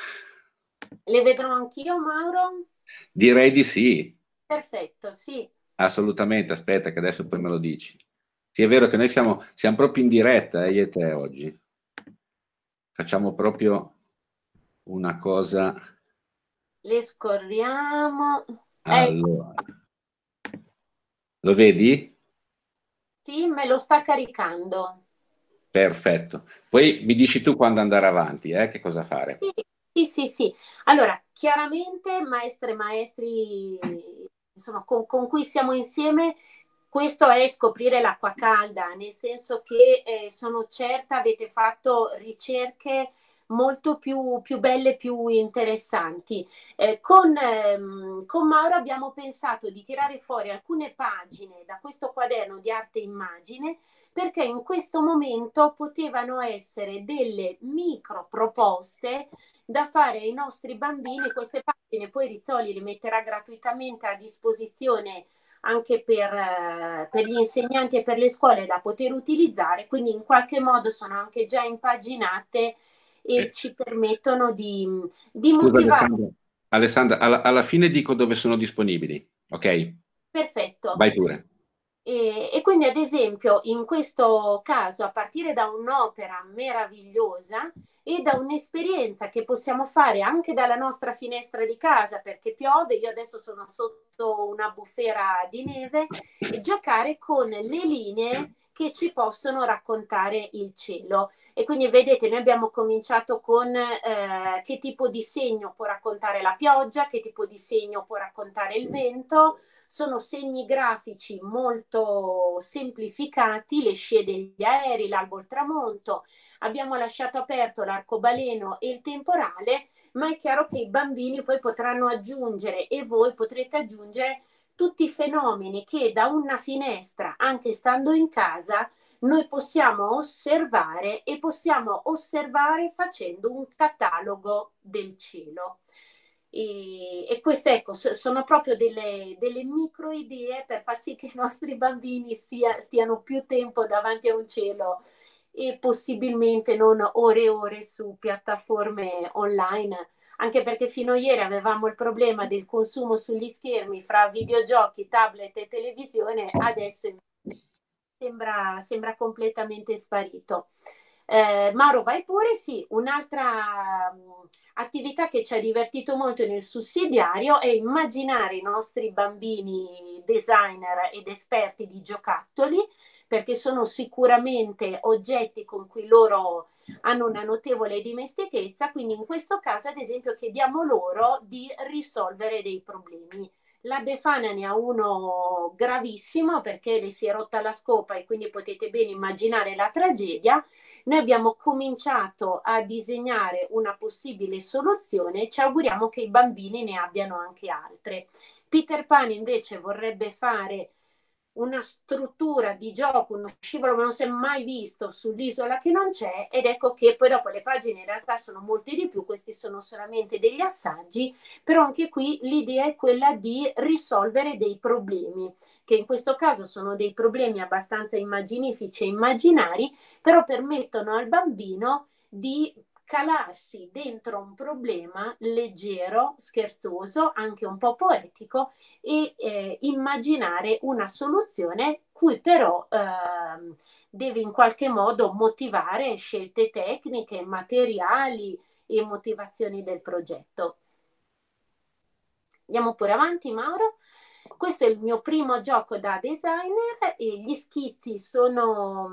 Le vedrò anch'io, Mauro? Direi di sì. Perfetto, sì. Assolutamente, aspetta che adesso poi me lo dici. Sì, è vero che noi siamo, siamo proprio in diretta, eh, io e te oggi. Facciamo proprio una cosa... Le scorriamo. Allora. Ecco. Lo vedi? Sì, me lo sta caricando. Perfetto. Poi mi dici tu quando andare avanti, eh, che cosa fare. Sì, sì, sì, sì. Allora, chiaramente, maestre e maestri, insomma, con, con cui siamo insieme, questo è scoprire l'acqua calda, nel senso che eh, sono certa avete fatto ricerche molto più, più belle, più interessanti. Eh, con, ehm, con Mauro abbiamo pensato di tirare fuori alcune pagine da questo quaderno di arte e immagine, perché in questo momento potevano essere delle micro proposte da fare ai nostri bambini. Queste pagine poi Rizzoli le metterà gratuitamente a disposizione anche per, eh, per gli insegnanti e per le scuole da poter utilizzare, quindi in qualche modo sono anche già impaginate e eh. ci permettono di, di Scusa, motivare. Alessandra, Alessandra alla, alla fine dico dove sono disponibili, ok? Perfetto. Vai pure. E, e quindi ad esempio in questo caso a partire da un'opera meravigliosa e da un'esperienza che possiamo fare anche dalla nostra finestra di casa perché piove, io adesso sono sotto una bufera di neve, e giocare con le linee che ci possono raccontare il cielo. E quindi vedete, noi abbiamo cominciato con eh, che tipo di segno può raccontare la pioggia, che tipo di segno può raccontare il vento. Sono segni grafici molto semplificati, le scie degli aerei, l'albo, il tramonto. Abbiamo lasciato aperto l'arcobaleno e il temporale, ma è chiaro che i bambini poi potranno aggiungere e voi potrete aggiungere tutti i fenomeni che da una finestra, anche stando in casa, noi possiamo osservare e possiamo osservare facendo un catalogo del cielo. E, e queste, ecco, sono proprio delle, delle micro idee per far sì che i nostri bambini sia, stiano più tempo davanti a un cielo e possibilmente non ore e ore su piattaforme online, anche perché fino a ieri avevamo il problema del consumo sugli schermi fra videogiochi, tablet e televisione, adesso sembra, sembra completamente sparito. Eh, Mauro, vai pure, sì, un'altra mh, attività che ci ha divertito molto nel sussidiario è immaginare i nostri bambini designer ed esperti di giocattoli, perché sono sicuramente oggetti con cui loro hanno una notevole dimestichezza, quindi in questo caso, ad esempio, chiediamo loro di risolvere dei problemi. La Befana ne ha uno gravissimo perché le si è rotta la scopa e quindi potete bene immaginare la tragedia. Noi abbiamo cominciato a disegnare una possibile soluzione e ci auguriamo che i bambini ne abbiano anche altre. Peter Pan invece vorrebbe fare una struttura di gioco, uno scivolo che non si è mai visto sull'isola che non c'è, ed ecco che poi dopo le pagine in realtà sono molte di più, questi sono solamente degli assaggi, però anche qui l'idea è quella di risolvere dei problemi, che in questo caso sono dei problemi abbastanza immaginifici e immaginari, però permettono al bambino di calarsi dentro un problema leggero, scherzoso, anche un po' poetico, e eh, immaginare una soluzione cui però eh, deve in qualche modo motivare scelte tecniche, materiali e motivazioni del progetto. Andiamo pure avanti, Mauro. Questo è il mio primo gioco da designer e gli schizzi sono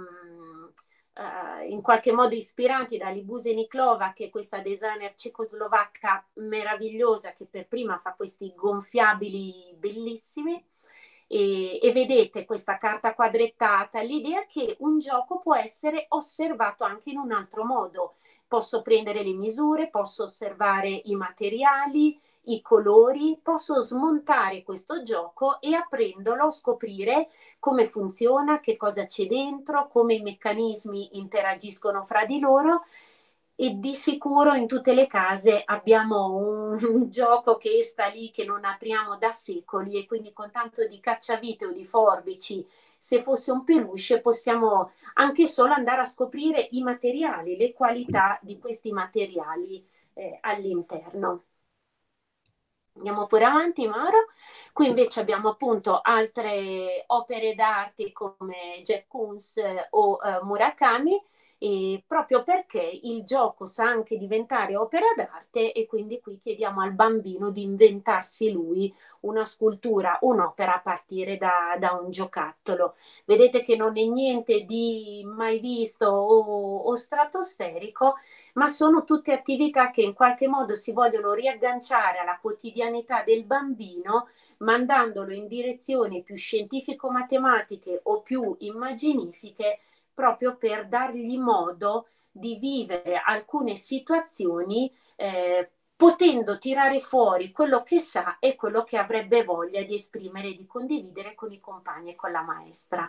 uh, in qualche modo ispirati da Libuse Niklova, che è questa designer cecoslovacca meravigliosa che per prima fa questi gonfiabili bellissimi. E, e vedete questa carta quadrettata, l'idea è che un gioco può essere osservato anche in un altro modo. Posso prendere le misure, posso osservare i materiali, i colori, posso smontare questo gioco e aprendolo scoprire come funziona, che cosa c'è dentro, come i meccanismi interagiscono fra di loro, e di sicuro in tutte le case abbiamo un, un gioco che sta lì, che non apriamo da secoli, e quindi con tanto di cacciavite o di forbici, se fosse un peluche, possiamo anche solo andare a scoprire i materiali, le qualità di questi materiali eh, all'interno. Andiamo pure avanti, Mauro. Qui invece abbiamo appunto altre opere d'arte come Jeff Koons eh, o eh, Murakami, e proprio perché il gioco sa anche diventare opera d'arte, e quindi qui chiediamo al bambino di inventarsi lui una scultura, un'opera a partire da, da un giocattolo. Vedete che non è niente di mai visto o, o stratosferico, ma sono tutte attività che in qualche modo si vogliono riagganciare alla quotidianità del bambino, mandandolo in direzioni più scientifico-matematiche o più immaginifiche, proprio per dargli modo di vivere alcune situazioni eh, potendo tirare fuori quello che sa e quello che avrebbe voglia di esprimere e di condividere con i compagni e con la maestra.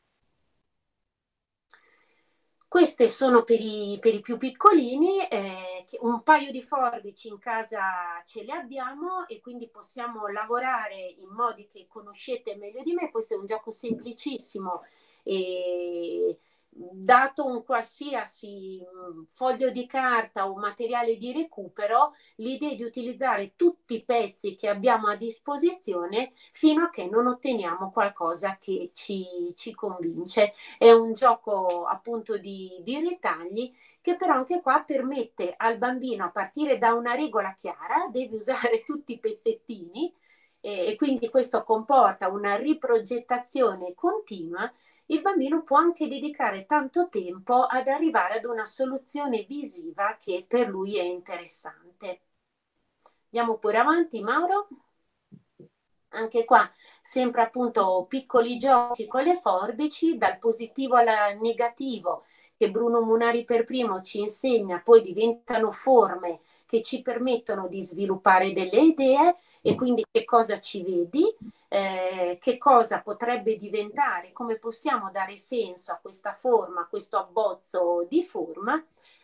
Queste sono per i, per i più piccolini, eh, un paio di forbici in casa ce le abbiamo e quindi possiamo lavorare in modi che conoscete meglio di me. Questo è un gioco semplicissimo e dato un qualsiasi foglio di carta o materiale di recupero, l'idea è di utilizzare tutti i pezzi che abbiamo a disposizione fino a che non otteniamo qualcosa che ci, ci convince. È un gioco appunto di, di ritagli, che però anche qua permette al bambino, a partire da una regola chiara, deve usare tutti i pezzettini, e quindi questo comporta una riprogettazione continua. Il bambino può anche dedicare tanto tempo ad arrivare ad una soluzione visiva che per lui è interessante. Andiamo pure avanti, Mauro. Anche qua, sempre appunto piccoli giochi con le forbici, dal positivo al negativo, che Bruno Munari per primo ci insegna, poi diventano forme che ci permettono di sviluppare delle idee, e quindi che cosa ci vedi, eh, che cosa potrebbe diventare, come possiamo dare senso a questa forma, a questo abbozzo di forma.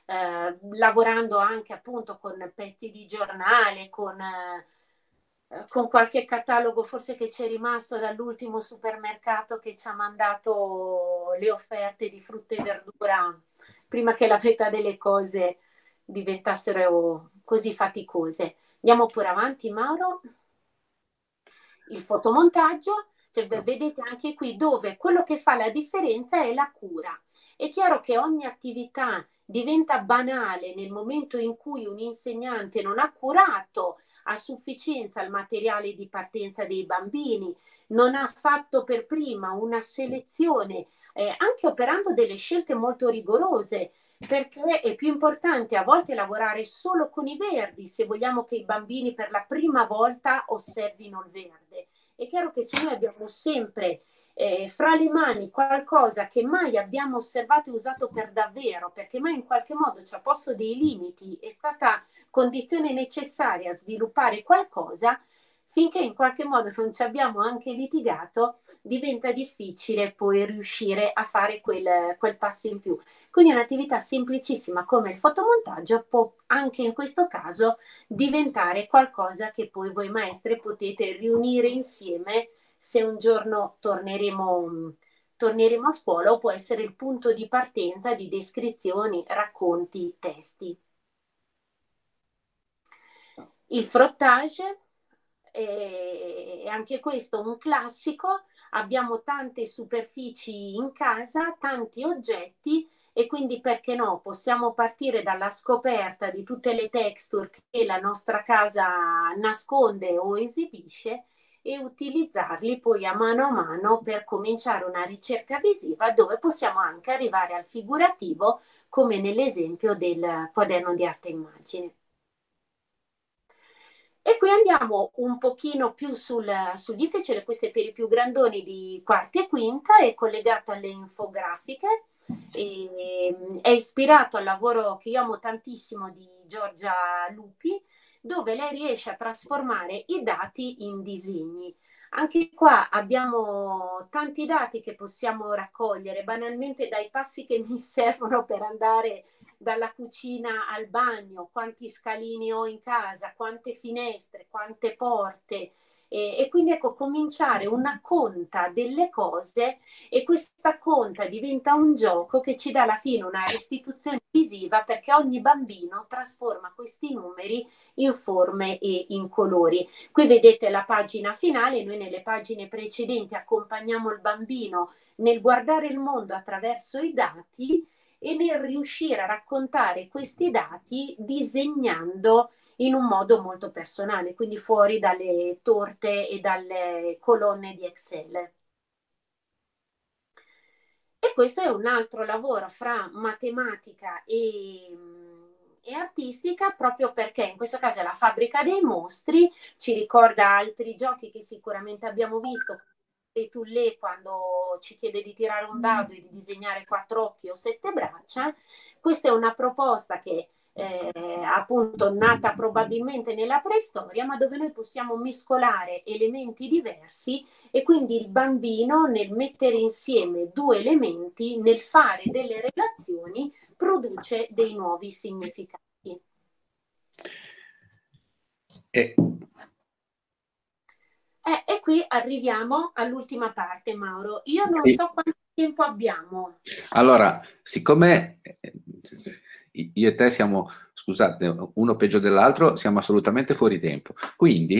eh, lavorando anche appunto con pezzi di giornale, con, eh, con qualche catalogo forse che ci è rimasto dall'ultimo supermercato che ci ha mandato le offerte di frutta e verdura prima che la metà delle cose diventassero così faticose. Andiamo pure avanti, Mauro. Il fotomontaggio, cioè, vedete anche qui dove quello che fa la differenza è la cura. È chiaro che ogni attività diventa banale nel momento in cui un insegnante non ha curato a sufficienza il materiale di partenza dei bambini, non ha fatto per prima una selezione, eh, anche operando delle scelte molto rigorose, perché è più importante a volte lavorare solo con i verdi se vogliamo che i bambini per la prima volta osservino il verde. È chiaro che se noi abbiamo sempre eh, fra le mani qualcosa che mai abbiamo osservato e usato per davvero, perché mai in qualche modo ci ha posto dei limiti, è stata condizione necessaria a sviluppare qualcosa, finché in qualche modo non ci abbiamo anche litigato, diventa difficile poi riuscire a fare quel, quel passo in più. Quindi un'attività semplicissima come il fotomontaggio può anche in questo caso diventare qualcosa che poi voi maestre potete riunire insieme se un giorno torneremo, torneremo a scuola, o può essere il punto di partenza di descrizioni, racconti, testi. Il frottage è anche questo un classico. Abbiamo tante superfici in casa, tanti oggetti, e quindi perché no, possiamo partire dalla scoperta di tutte le texture che la nostra casa nasconde o esibisce e utilizzarli poi a mano a mano per cominciare una ricerca visiva, dove possiamo anche arrivare al figurativo, come nell'esempio del quaderno di arte e immagine. E qui andiamo un pochino più sul, sul difficile, queste per i più grandoni di quarta e quinta, è collegata alle infografiche, e, è ispirato al lavoro che io amo tantissimo di Giorgia Lupi, dove lei riesce a trasformare i dati in disegni. Anche qua abbiamo tanti dati che possiamo raccogliere, banalmente dai passi che mi servono per andare dalla cucina al bagno, quanti scalini ho in casa, quante finestre, quante porte, e, e quindi ecco, cominciare una conta delle cose, e questa conta diventa un gioco che ci dà alla fine una restituzione visiva, perché ogni bambino trasforma questi numeri in forme e in colori. Qui vedete la pagina finale, noi nelle pagine precedenti accompagniamo il bambino nel guardare il mondo attraverso i dati e nel riuscire a raccontare questi dati disegnando in un modo molto personale, quindi fuori dalle torte e dalle colonne di Excel. E questo è un altro lavoro fra matematica e, e artistica, proprio perché in questo caso è la fabbrica dei mostri, ci ricorda altri giochi che sicuramente abbiamo visto, Petullé quando ci chiede di tirare un dado e di disegnare quattro occhi o sette braccia. Questa è una proposta che è appunto nata probabilmente nella preistoria, ma dove noi possiamo mescolare elementi diversi, e quindi il bambino nel mettere insieme due elementi, nel fare delle relazioni, produce dei nuovi significati. E Eh, e qui arriviamo all'ultima parte, Mauro. Io non so quanto tempo abbiamo. Allora, siccome io e te siamo, scusate, uno peggio dell'altro, siamo assolutamente fuori tempo. Quindi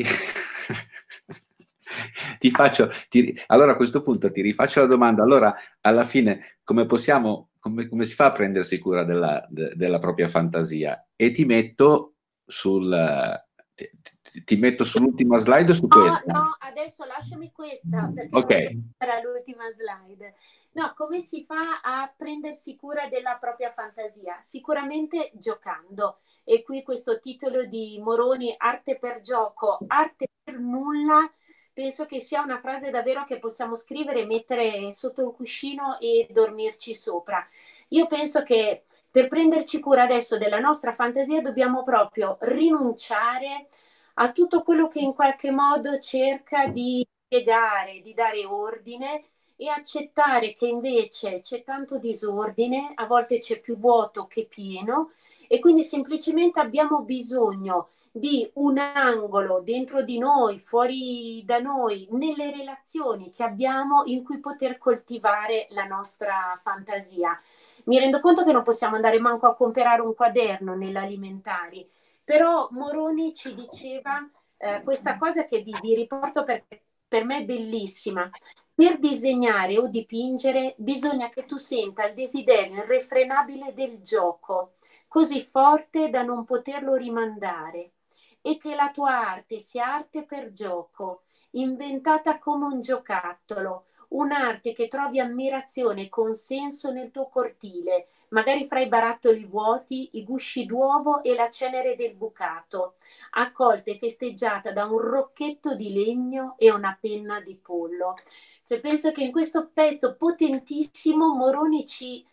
ti faccio, ti, allora a questo punto ti rifaccio la domanda. Allora, alla fine, come possiamo, come, come si fa a prendersi cura della, de, della propria fantasia? E ti metto sul... Ti, ti metto sull'ultima slide o su no, questa? No, adesso lasciami questa, perché ok. non sarà l'ultima slide. No, come si fa a prendersi cura della propria fantasia? Sicuramente giocando. E qui questo titolo di Moroni, Arte per gioco, arte per nulla, penso che sia una frase davvero che possiamo scrivere, mettere sotto il cuscino e dormirci sopra. Io penso che per prenderci cura adesso della nostra fantasia dobbiamo proprio rinunciare a tutto quello che in qualche modo cerca di spiegare, di dare ordine, e accettare che invece c'è tanto disordine, a volte c'è più vuoto che pieno e quindi semplicemente abbiamo bisogno di un angolo dentro di noi, fuori da noi, nelle relazioni che abbiamo in cui poter coltivare la nostra fantasia. Mi rendo conto che non possiamo andare manco a comprare un quaderno nell'alimentari, però Moroni ci diceva eh, questa cosa che vi, vi riporto perché per me è bellissima. Per disegnare o dipingere bisogna che tu senta il desiderio irrefrenabile del gioco, così forte da non poterlo rimandare, e che la tua arte sia arte per gioco, inventata come un giocattolo, un'arte che trovi ammirazione e consenso nel tuo cortile, magari fra i barattoli vuoti, i gusci d'uovo e la cenere del bucato, accolta e festeggiata da un rocchetto di legno e una penna di pollo. Cioè, penso che in questo pezzo potentissimo Moroni ci,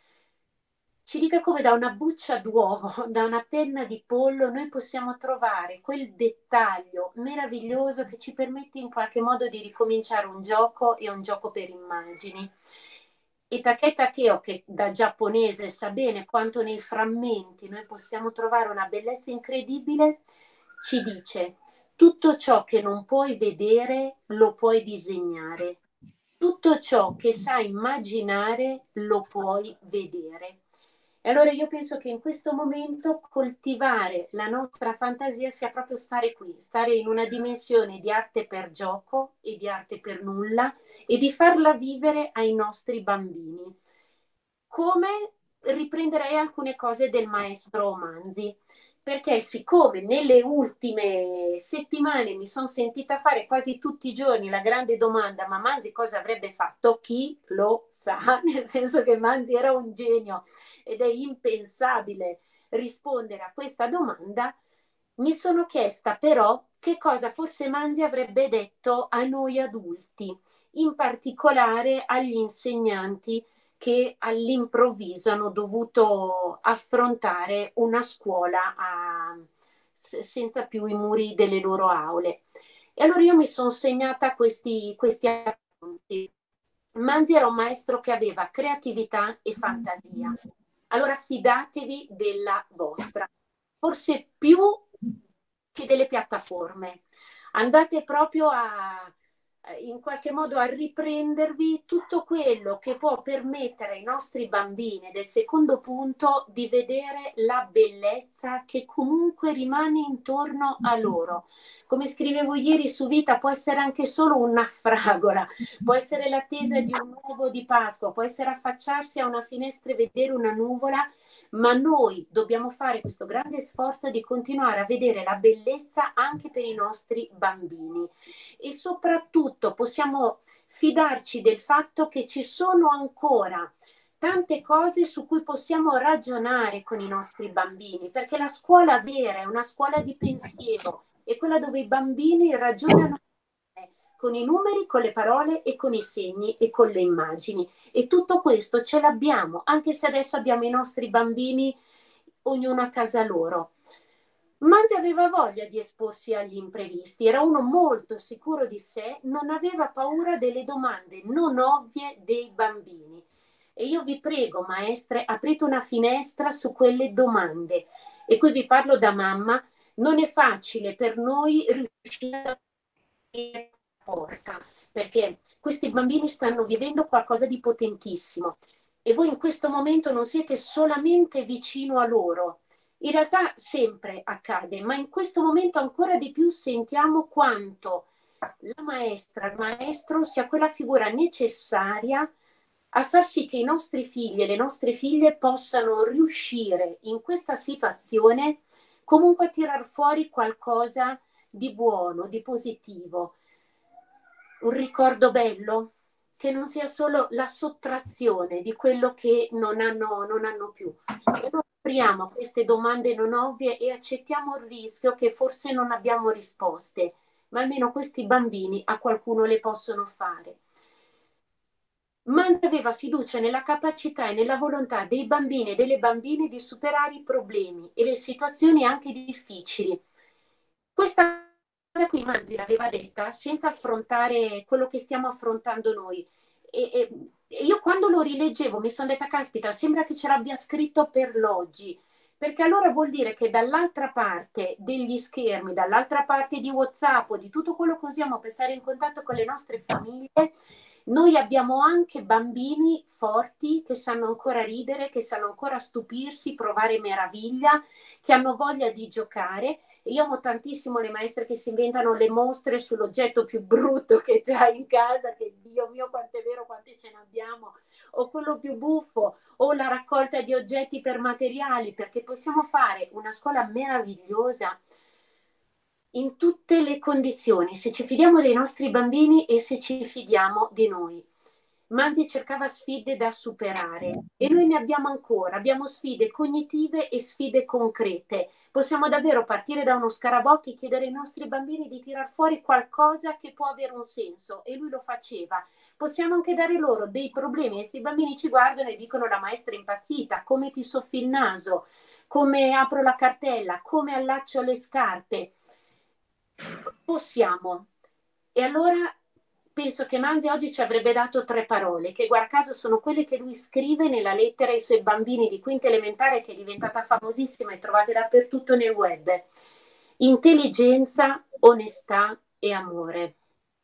ci dica come da una buccia d'uovo, da una penna di pollo, noi possiamo trovare quel dettaglio meraviglioso che ci permette in qualche modo di ricominciare un gioco e un gioco per immagini. E Take Takeo, che da giapponese sa bene quanto nei frammenti noi possiamo trovare una bellezza incredibile, ci dice: tutto ciò che non puoi vedere lo puoi disegnare. Tutto ciò che sai immaginare lo puoi vedere. E allora io penso che in questo momento coltivare la nostra fantasia sia proprio stare qui, stare in una dimensione di arte per gioco e di arte per nulla e di farla vivere ai nostri bambini. Come riprenderei alcune cose del maestro Manzi, perché siccome nelle ultime settimane mi sono sentita fare quasi tutti i giorni la grande domanda: ma Manzi cosa avrebbe fatto? Chi lo sa? Nel senso che Manzi era un genio ed è impensabile rispondere a questa domanda, mi sono chiesta però che cosa forse Manzi avrebbe detto a noi adulti, in particolare agli insegnanti che all'improvviso hanno dovuto affrontare una scuola a, senza più i muri delle loro aule. E allora io mi sono segnata questi, questi appunti. Manzi era un maestro che aveva creatività e fantasia. Allora fidatevi della vostra, forse più che delle piattaforme. Andate proprio a in qualche modo a riprendervi tutto quello che può permettere ai nostri bambini del secondo punto di vedere la bellezza che comunque rimane intorno a loro. Come scrivevo ieri su Vita, può essere anche solo una fragola, può essere l'attesa di un uovo di Pasqua, può essere affacciarsi a una finestra e vedere una nuvola, ma noi dobbiamo fare questo grande sforzo di continuare a vedere la bellezza anche per i nostri bambini e soprattutto possiamo fidarci del fatto che ci sono ancora tante cose su cui possiamo ragionare con i nostri bambini, perché la scuola vera è una scuola di pensiero, è quella dove i bambini ragionano con i numeri, con le parole e con i segni e con le immagini. E tutto questo ce l'abbiamo, anche se adesso abbiamo i nostri bambini ognuno a casa loro. Manzi aveva voglia di esporsi agli imprevisti, era uno molto sicuro di sé, non aveva paura delle domande non ovvie dei bambini. E io vi prego, maestre, aprite una finestra su quelle domande. E qui vi parlo da mamma, non è facile per noi riuscire a aprire la porta, perché questi bambini stanno vivendo qualcosa di potentissimo e voi in questo momento non siete solamente vicino a loro. In realtà sempre accade, ma in questo momento ancora di più sentiamo quanto la maestra, il maestro sia quella figura necessaria a far sì che i nostri figli e le nostre figlie possano riuscire in questa situazione comunque a tirar fuori qualcosa di buono, di positivo. Un ricordo bello, che non sia solo la sottrazione di quello che non hanno, non hanno più. E noi apriamo queste domande non ovvie e accettiamo il rischio che forse non abbiamo risposte, ma almeno questi bambini a qualcuno le possono fare. Manzi aveva fiducia nella capacità e nella volontà dei bambini e delle bambine di superare i problemi e le situazioni anche difficili. Questa cosa qui Manzi l'aveva detta senza affrontare quello che stiamo affrontando noi. e, e io quando lo rileggevo mi sono detta, caspita, sembra che ce l'abbia scritto per l'oggi, perché allora vuol dire che dall'altra parte degli schermi, dall'altra parte di WhatsApp o di tutto quello che usiamo per stare in contatto con le nostre famiglie, noi abbiamo anche bambini forti che sanno ancora ridere, che sanno ancora stupirsi, provare meraviglia, che hanno voglia di giocare. E io amo tantissimo le maestre che si inventano le mostre sull'oggetto più brutto che c'hai in casa, che Dio mio quanto è vero, quante ce ne abbiamo, o quello più buffo, o la raccolta di oggetti per materiali, perché possiamo fare una scuola meravigliosa in tutte le condizioni, se ci fidiamo dei nostri bambini e se ci fidiamo di noi. Manzi cercava sfide da superare e noi ne abbiamo ancora, abbiamo sfide cognitive e sfide concrete. Possiamo davvero partire da uno scarabocchio e chiedere ai nostri bambini di tirar fuori qualcosa che può avere un senso, e lui lo faceva. Possiamo anche dare loro dei problemi e questi bambini ci guardano e dicono: la maestra è impazzita, come ti soffi il naso, come apro la cartella, come allaccio le scarpe. Possiamo. E allora penso che Manzi oggi ci avrebbe dato tre parole, che guarda caso sono quelle che lui scrive nella lettera ai suoi bambini di quinta elementare, che è diventata famosissima e trovate dappertutto nel web: intelligenza, onestà e amore.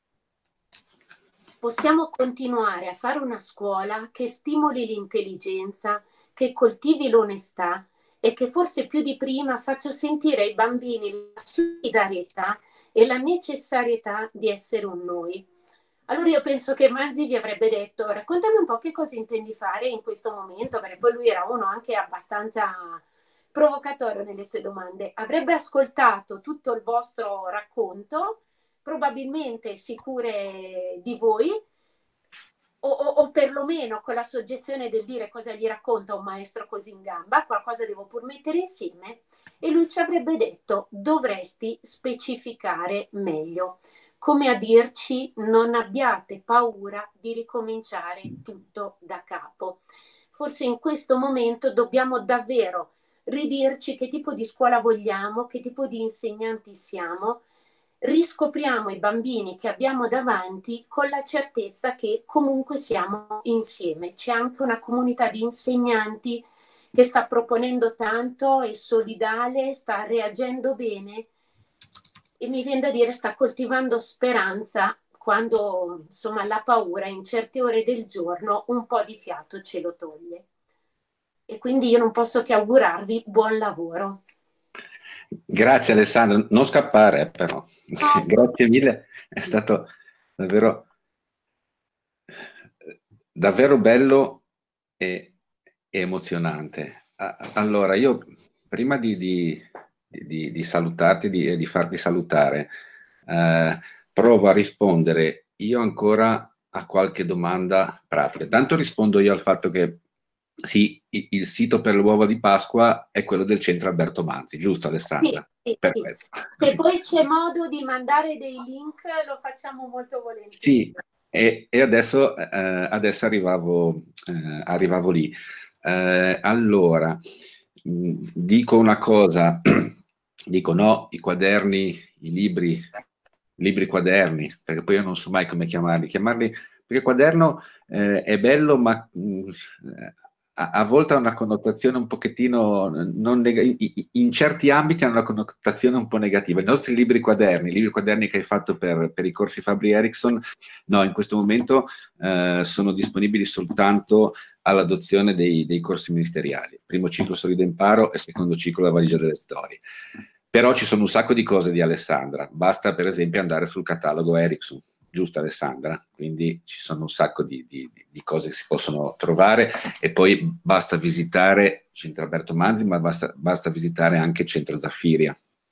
Possiamo continuare a fare una scuola che stimoli l'intelligenza, che coltivi l'onestà e che forse più di prima faccia sentire ai bambini la solidarietà e la necessarietà di essere un noi. Allora io penso che Manzi vi avrebbe detto: raccontami un po' che cosa intendi fare in questo momento, perché poi lui era uno anche abbastanza provocatorio nelle sue domande. Avrebbe ascoltato tutto il vostro racconto, probabilmente sicure di voi, o, o, o perlomeno con la soggezione del dire: cosa gli racconta un maestro così in gamba, qualcosa devo pur mettere insieme, e lui ci avrebbe detto: dovresti specificare meglio, come a dirci: non abbiate paura di ricominciare tutto da capo. Forse in questo momento dobbiamo davvero ridirci che tipo di scuola vogliamo, che tipo di insegnanti siamo, riscopriamo i bambini che abbiamo davanti con la certezza che comunque siamo insieme. C'è anche una comunità di insegnanti che sta proponendo tanto, è solidale, sta reagendo bene e mi viene da dire sta coltivando speranza, quando insomma la paura in certe ore del giorno un po' di fiato ce lo toglie. E quindi io non posso che augurarvi buon lavoro. Grazie Alessandro, non scappare però, No, grazie mille, è stato davvero, davvero bello e, e emozionante. Allora io prima di, di, di, di salutarti e di, di farti salutare, eh, provo a rispondere io ancora a qualche domanda pratica. Tanto rispondo io al fatto che sì, il sito per l'uovo di Pasqua è quello del centro Alberto Manzi, giusto Alessandra? Sì, sì, Perfetto. sì. Se poi c'è modo di mandare dei link lo facciamo molto volentieri. Sì, e, e adesso, eh, adesso arrivavo, eh, arrivavo lì. Eh, allora, mh, dico una cosa, dico no, i quaderni, i libri, libri quaderni, perché poi io non so mai come chiamarli. Chiamarli, perché quaderno eh, è bello, ma mh, a, a volte ha una connotazione un pochettino, non in, in certi ambiti ha una connotazione un po' negativa. I nostri libri quaderni, i libri quaderni che hai fatto per, per i corsi Fabri Erickson, no, in questo momento eh, sono disponibili soltanto all'adozione dei, dei corsi ministeriali. Primo ciclo Solido Imparo e secondo ciclo La Valigia delle Storie. Però ci sono un sacco di cose di Alessandra, basta per esempio andare sul catalogo Erickson, giusto Alessandra? Quindi ci sono un sacco di, di, di cose che si possono trovare, e poi basta visitare Centro Alberto Manzi, ma basta, basta visitare anche Centro Zaffiria.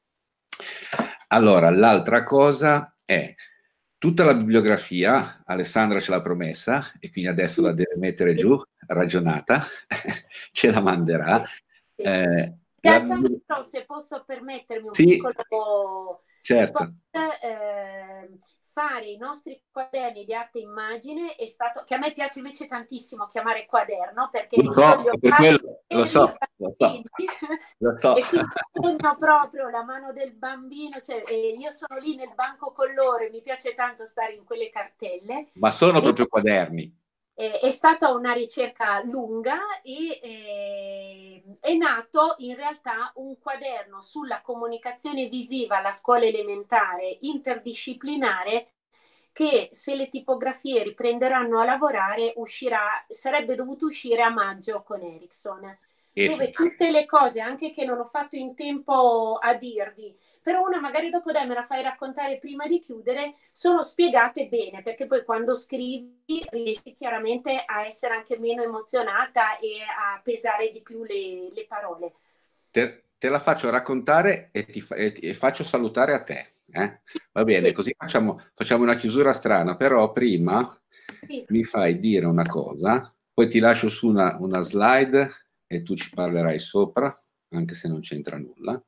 Allora, l'altra cosa è tutta la bibliografia, Alessandra ce l'ha promessa e quindi adesso la deve mettere giù, ragionata, ce la manderà. Eh, la... Però, se posso permettermi un sì, piccolo certo. spot, eh, fare i nostri quaderni di arte e immagine è stato, che a me piace invece tantissimo chiamare quaderno, perché lo so, io li ho per quello, lo so, lo so, lo so. E quindi sogno proprio la mano del bambino, cioè, eh, io sono lì nel banco con loro e mi piace tanto stare in quelle cartelle. Ma sono e proprio quaderni. Eh, è stata una ricerca lunga e eh, è nato in realtà un quaderno sulla comunicazione visiva alla scuola elementare interdisciplinare che, se le tipografie riprenderanno a lavorare, uscirà, sarebbe dovuto uscire a maggio con Ericsson, dove tutte le cose, anche che non ho fatto in tempo a dirvi, però una magari dopo dai me la fai raccontare prima di chiudere, sono spiegate bene, perché poi quando scrivi riesci chiaramente a essere anche meno emozionata e a pesare di più le, le parole. Te, te la faccio raccontare e ti, e ti e faccio salutare a te. Eh? Va bene, Sì. così facciamo, facciamo una chiusura strana, però prima Sì. mi fai dire una cosa, poi ti lascio su una, una slide e tu ci parlerai sopra, anche se non c'entra nulla,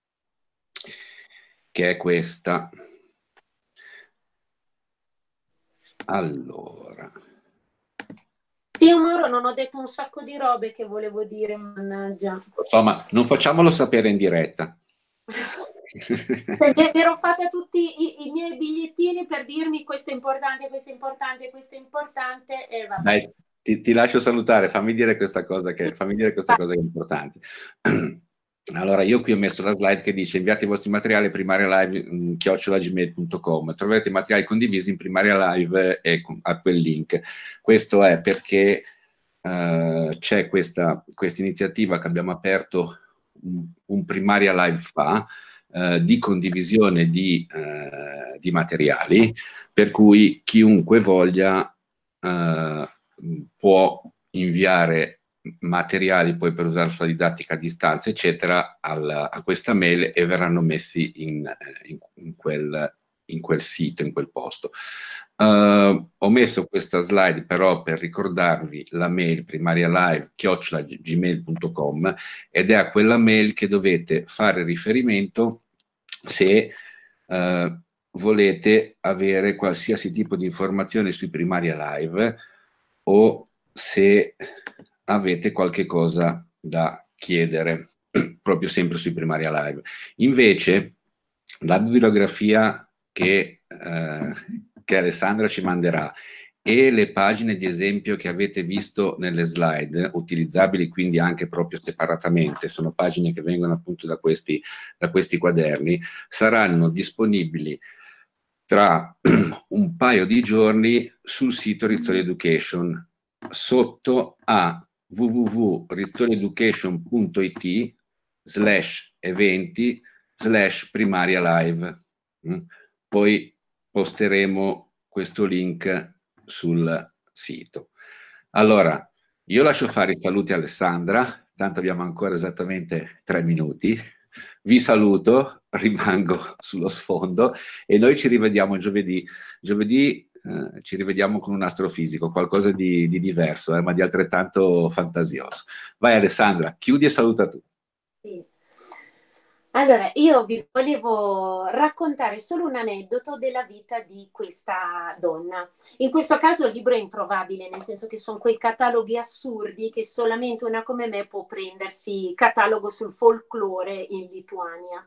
che è questa. Allora. Sì, Mauro, non ho detto un sacco di robe che volevo dire, mannaggia. Insomma, non facciamolo sapere in diretta. Perché ero fatta tutti i, i miei bigliettini per dirmi questo è importante, questo è importante, questo è importante e vabbè. Dai, ti, ti lascio salutare, fammi dire questa cosa che, fammi dire questa cosa che è importante. Allora, io qui ho messo la slide che dice inviate i vostri materiali a primarialive chiocciola gmail punto com, troverete i materiali condivisi in Primaria Live e a quel link. Questo è perché uh, c'è questa, questa iniziativa che abbiamo aperto un, un Primaria Live fa, uh, di condivisione di, uh, di materiali, per cui chiunque voglia Uh, può inviare materiali poi per usare sulla didattica a distanza, eccetera, al, a questa mail e verranno messi in, in, in, quel, in quel sito, in quel posto. Uh, ho messo questa slide però per ricordarvi la mail primarialive chiocciola gmail punto com ed è a quella mail che dovete fare riferimento se uh, volete avere qualsiasi tipo di informazione sui Primaria Live o se avete qualche cosa da chiedere, proprio sempre sui Primaria Live. Invece, la bibliografia che, eh, che Alessandra ci manderà e le pagine di esempio che avete visto nelle slide, utilizzabili quindi anche proprio separatamente, sono pagine che vengono appunto da questi, da questi quaderni, saranno disponibili tra un paio di giorni sul sito Rizzoli Education, sotto a w w w punto rizzolieducation punto i t slash eventi slash primaria live. Poi posteremo questo link sul sito. Allora, io lascio fare i saluti a Alessandra, tanto abbiamo ancora esattamente tre minuti. Vi saluto, rimango sullo sfondo e noi ci rivediamo giovedì. Giovedì eh, ci rivediamo con un astrofisico, qualcosa di, di diverso, eh, ma di altrettanto fantasioso. Vai Alessandra, chiudi e saluta tu. Sì. Allora, io vi volevo raccontare solo un aneddoto della vita di questa donna. In questo caso il libro è introvabile, nel senso che sono quei cataloghi assurdi che solamente una come me può prendersi, catalogo sul folklore in Lituania.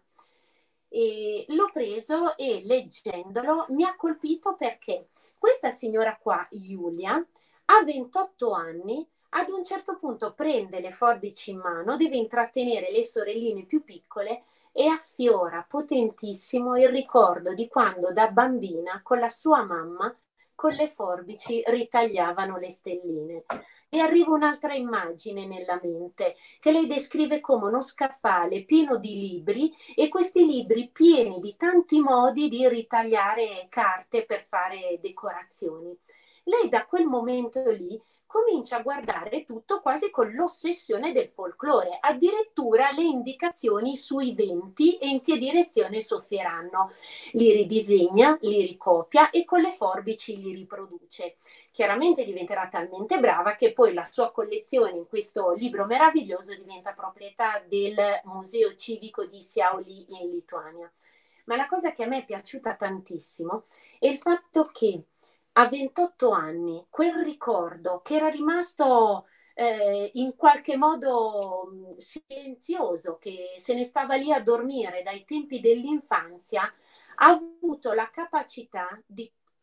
E l'ho preso e leggendolo mi ha colpito perché questa signora qua, Giulia, ha ventotto anni. Ad un certo punto prende le forbici in mano, deve intrattenere le sorelline più piccole e affiora potentissimo il ricordo di quando da bambina con la sua mamma con le forbici ritagliavano le stelline. E arriva un'altra immagine nella mente che lei descrive come uno scaffale pieno di libri e questi libri pieni di tanti modi di ritagliare carte per fare decorazioni. Lei da quel momento lì comincia a guardare tutto quasi con l'ossessione del folklore, addirittura le indicazioni sui venti e in che direzione soffieranno. Li ridisegna, li ricopia e con le forbici li riproduce. Chiaramente diventerà talmente brava che poi la sua collezione in questo libro meraviglioso diventa proprietà del Museo Civico di Šiauliai in Lituania. Ma la cosa che a me è piaciuta tantissimo è il fatto che a ventotto anni, quel ricordo che era rimasto eh, in qualche modo mh, silenzioso, che se ne stava lì a dormire dai tempi dell'infanzia, ha avuto la capacità di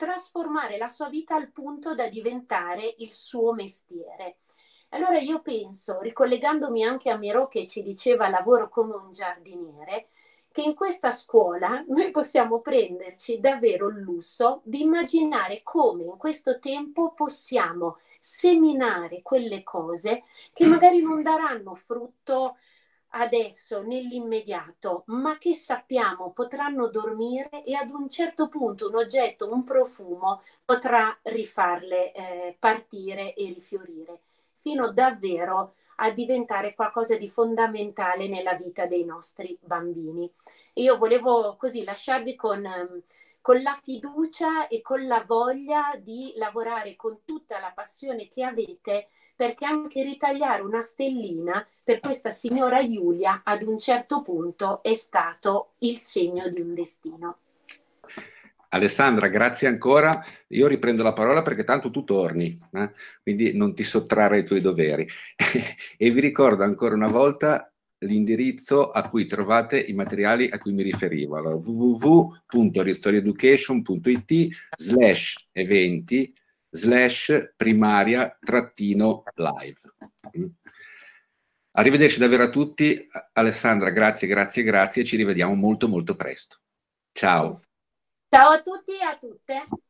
trasformare la sua vita al punto da diventare il suo mestiere. Allora io penso, ricollegandomi anche a Miro che ci diceva lavoro come un giardiniere, che in questa scuola noi possiamo prenderci davvero il lusso di immaginare come in questo tempo possiamo seminare quelle cose che magari non daranno frutto adesso, nell'immediato, ma che sappiamo potranno dormire e ad un certo punto un oggetto, un profumo potrà rifarle eh, partire e rifiorire, fino davvero a diventare qualcosa di fondamentale nella vita dei nostri bambini. Io volevo così lasciarvi con, con la fiducia e con la voglia di lavorare con tutta la passione che avete, perché anche ritagliare una stellina per questa signora Giulia ad un certo punto è stato il segno di un destino. Alessandra, grazie ancora. Io riprendo la parola perché tanto tu torni, eh? Quindi non ti sottrarre ai tuoi doveri. E vi ricordo ancora una volta l'indirizzo a cui trovate i materiali a cui mi riferivo. Allora, w w w punto ristorieducation punto i t slash eventi slash primaria trattino live. Arrivederci davvero a tutti. Alessandra, grazie, grazie, grazie. Ci rivediamo molto molto presto. Ciao. Ciao a tutti e a tutte.